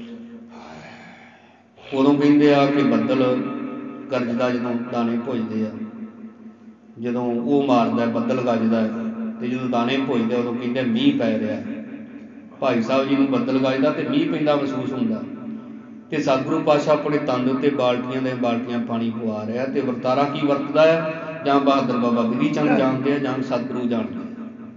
उदों कहिंदे आ कि बदल गरजदा, जदों दाने भुजदे आ, जदों वो मारदा बदल गजदा है, तो जदों दाने भुजदे उदों कहिंदे मींह पै रिहा। भाई साहब जी नूं बदल गजदा तो मींह पैंदा महसूस हुंदा, तो सतगुरु पातशाह अपने तन दे उत्ते बाल्टियां दे बाल्टियां पानी पवा रहा, तो वरतारा की वरतदा है, जां बहादुर बाबा बिधि चंद जानते हैं, जां सतगुरु जानते हैं।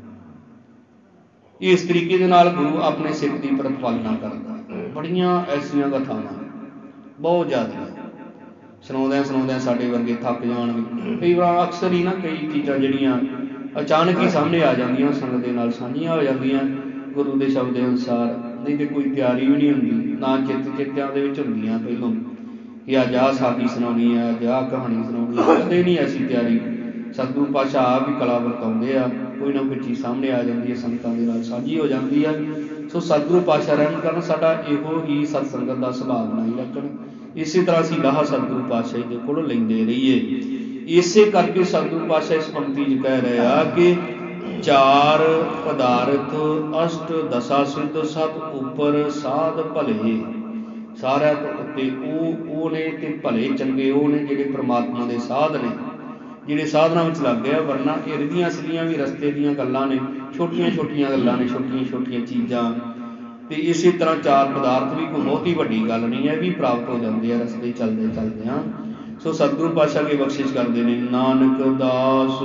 इस तरीके दे नाल गुरु अपने सिख की प्रतिपालना करता। बड़ियां ऐसियां कथावां बहुत ज़्यादा सुनाउंदियां साडे वर्गे थक जाणगे। कई बार अक्सर ही ना कई चीज़ां जिहड़ियां अचानक ही सामने आ जांदियां, संगत दे नाल साझीआं हो जांदियां गुरु के शब्द के अनुसार, नहीं तो कोई तैयारी भी नहीं हुंदी, ना चेत्यां दे विच हुंदियां पहलों कि अज आह साखी सुनाउणी है, अज आह कहानी सुनाउणी है, कदे नहीं ऐसी तैयारी। सतगुरु पातशाह आप भी कला वरताउंदे आ, कोई ना कोई चीज़ सामने आ जाती है, संगतां दे नाल साझी हो जाती है। सो सतगुरु पातशाह रहम करन साडा इहो ही सतसंगत का सुभाव बनाई रखण। इस तरह असीं लाहा सतगुरु पातशाह जी दे कोलों लैंदे रहीए। इसे करके सतगुरु पातशाह इस पंक्ति 'च कह रहे आ कि चार पदार्थ अष्ट दसा सिद्ध सत उपर साध भले। सारिਆਂ ਤੋਂ उत्ते ਉਹ ने ते भले चंगे ਉਹ ने ਜਿਹੜੇ परमात्मा के साध ने, ਜਿਹੜੇ साधना ਵਿੱਚ लग गए। वरना ਇਹ रिधियां सिद्धियां भी रस्ते दीयां गल्लां ने, छोटियां छोटियां गल्लां ने, छोटियां छोटियां चीज़ां। तो इस तरह चार पदार्थ भी कोई बहुत ही वड्डी गल नहीं है, भी प्राप्त हो जाते हैं रस्ते चलते चलदे। सो सतगुरु पातशाह की बख्शिश करते हैं, नानक दास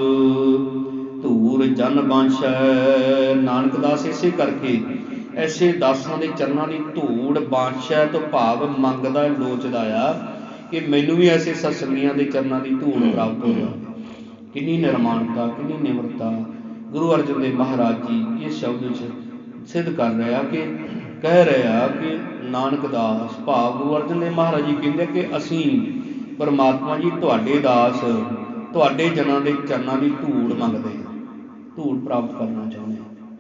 धूर जन बांछै। नानक दास इसे करके ऐसे दासां दे चरनां दी धूड़ बांछै तो भाव मंगदा लोचदा आ कि मैनू भी ऐसे सत्संगियां दे चरनां दी धूड़ प्राप्त हो जाए। किन्नी निर्माणता, किन्नी निमरता गुरु अर्जन देव महाराज जी इस शब्द सिद्ध कर रहे हैं कि कह रहे हैं कि नानक दास भाव गुरु अर्जन देव महाराज जी कहते कि असीं परमात्मा जी तुहाडे दास, तुहाडे जनां दे चरनां दी धूड़ मंगदे, धूड़ प्राप्त करना चाहुंदे।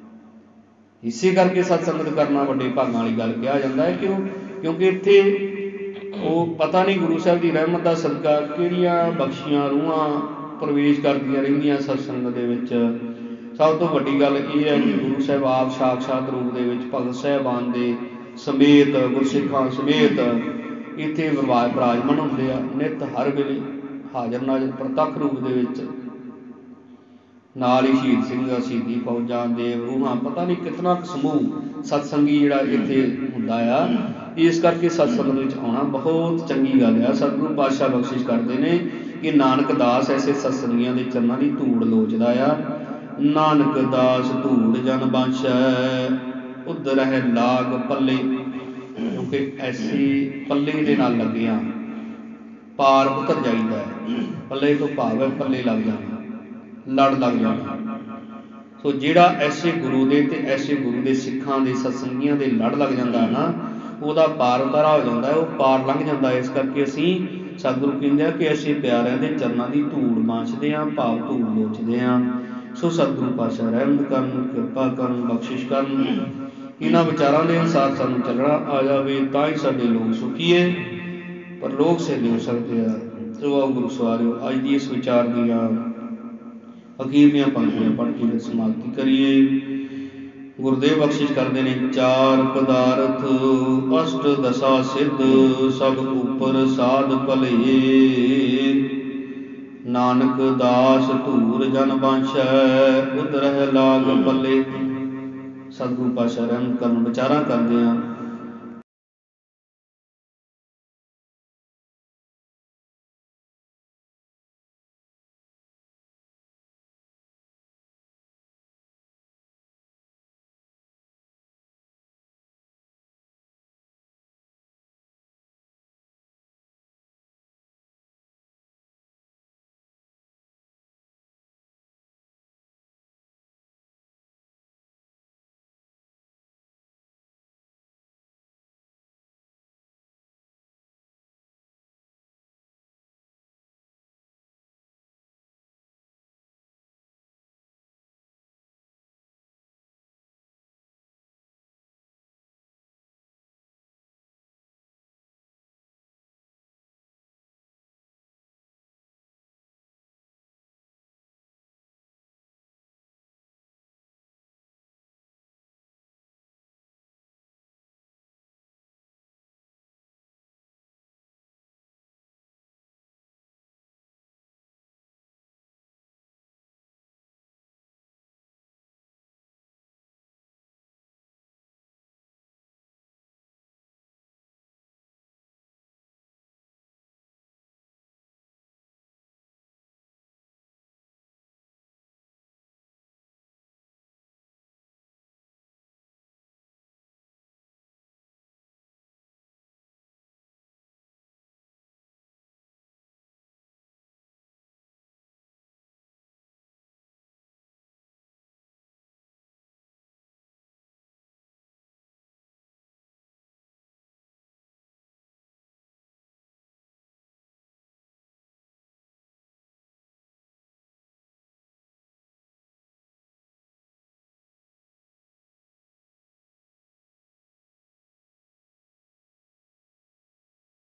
इसे करके सत्संगत करना वड्डे भागां वाली गल कहा जाता है। क्यों? क्योंकि इत्थे वो पता नहीं गुरु साहब की रहमत का सदका किहड़ियां बख्शियां रूहां प्रवेश करदियां रहिंदियां सत्संग दे विच। सब तो वड्डी गल यह है कि गुरु साहब आप साक्षात रूप दे विच भगत साहिबान दे समेत गुरसिखां समेत इत्थे विराजमान हुंदे आ, नित हर वेले हाज़र नाज़र प्रतੱਖ रूप दे विच। नाल ही शहीद सिंह शहीदी फौजां देव रूहां पता नहीं कितना कुछ समूह सत्संगी जिहड़ा इत्थे हुंदा आ। इस करके सत्संग विच आउणा बहुत चंगी गल आ। सतगुरु पातशाह बख्शिश करदे ने कि नानक दास ऐसे सत्संगियां दे चरनां दी धूड़ लोचदा आ। नानक दास धूड़ जन बांछै उधर है लाग पल्ले, क्योंकि ऐसे पल्ले दे नाल लगिया पार उतर जाइदा है। पल्ले तो भाव है पल्ले लग जाना, लड़ लग जाना। सो जिहड़ा ऐसे गुरु दे ते ऐसे गुरु दे सिखां दे सत्संगियां दे लड़ लग जाता ना, ਉਹਦਾ पार उतारा हो जाता है, वो पार लंघ जाता है। इस करके असीं सतगुरु कहते हैं कि ऐसे प्यारिਆਂ ਦੇ ਚਰਨਾਂ ਦੀ ਧੂੜ ਬਾਂਛਦੇ ਹਾਂ, ਭਾਵ ਧੂੜ ਲੋਚਦੇ ਹਾਂ। ਸੋ ਸਤਿਗੁਰੂ ਪਾਤਸ਼ਾਹ ਰਹਿਮਤ ਕਰਨ, ਕਿਰਪਾ ਕਰਨ, ਬਖਸ਼ਿਸ਼ ਕਰਨ, ਇਹਨਾਂ ਵਿਚਾਰਾਂ ਦੇ ਅਨੁਸਾਰ ਸਾਨੂੰ ਚੱਲਣਾ ਆ ਜਾਵੇ ਤਾਂ ਹੀ ਸਾਡੇ ਲੋਕ ਸੁਖੀਏ, ਪਰ ਲੋਕ ਸਹਿਲੇ ਹੋ ਸਕਦੇ ਆ। ਸੋ ਆਓ ਗੁਰੂ ਸਵਾਰਿਓ ਅੱਜ ਦੀ ਇਸ ਵਿਚਾਰ ਦੀਆਂ ਅਖੀਰਲੀਆਂ ਪੰਕਤੀਆਂ ਪੜ੍ਹ ਕੇ ਸਮਾਪਤੀ ਕਰੀਏ। ਗੁਰਦੇਵ ਬਖਸ਼ਿਸ਼ ਕਰਦੇ ਨੇ, ਚਾਰ ਪਦਾਰਥ ਅਸ਼ਟ ਦਸ਼ਾ ਸਿੱਧ ਸਭ ਉਪਰ ਸਾਧ ਭਲੇ, ਨਾਨਕ ਦਾਸ ਧੂਰ ਜਨ ਬਾਂਛੈ ਉਧਰਹਿ ਲਾਗ ਪੱਲੇ। ਸਤਿਗੁਰੂ ਪਾਤਸ਼ਾਹ ਰਹਿਮਤ ਕਰਨ ਵਿਚਾਰਾਂ ਕਰਦੇ ਹਾਂ।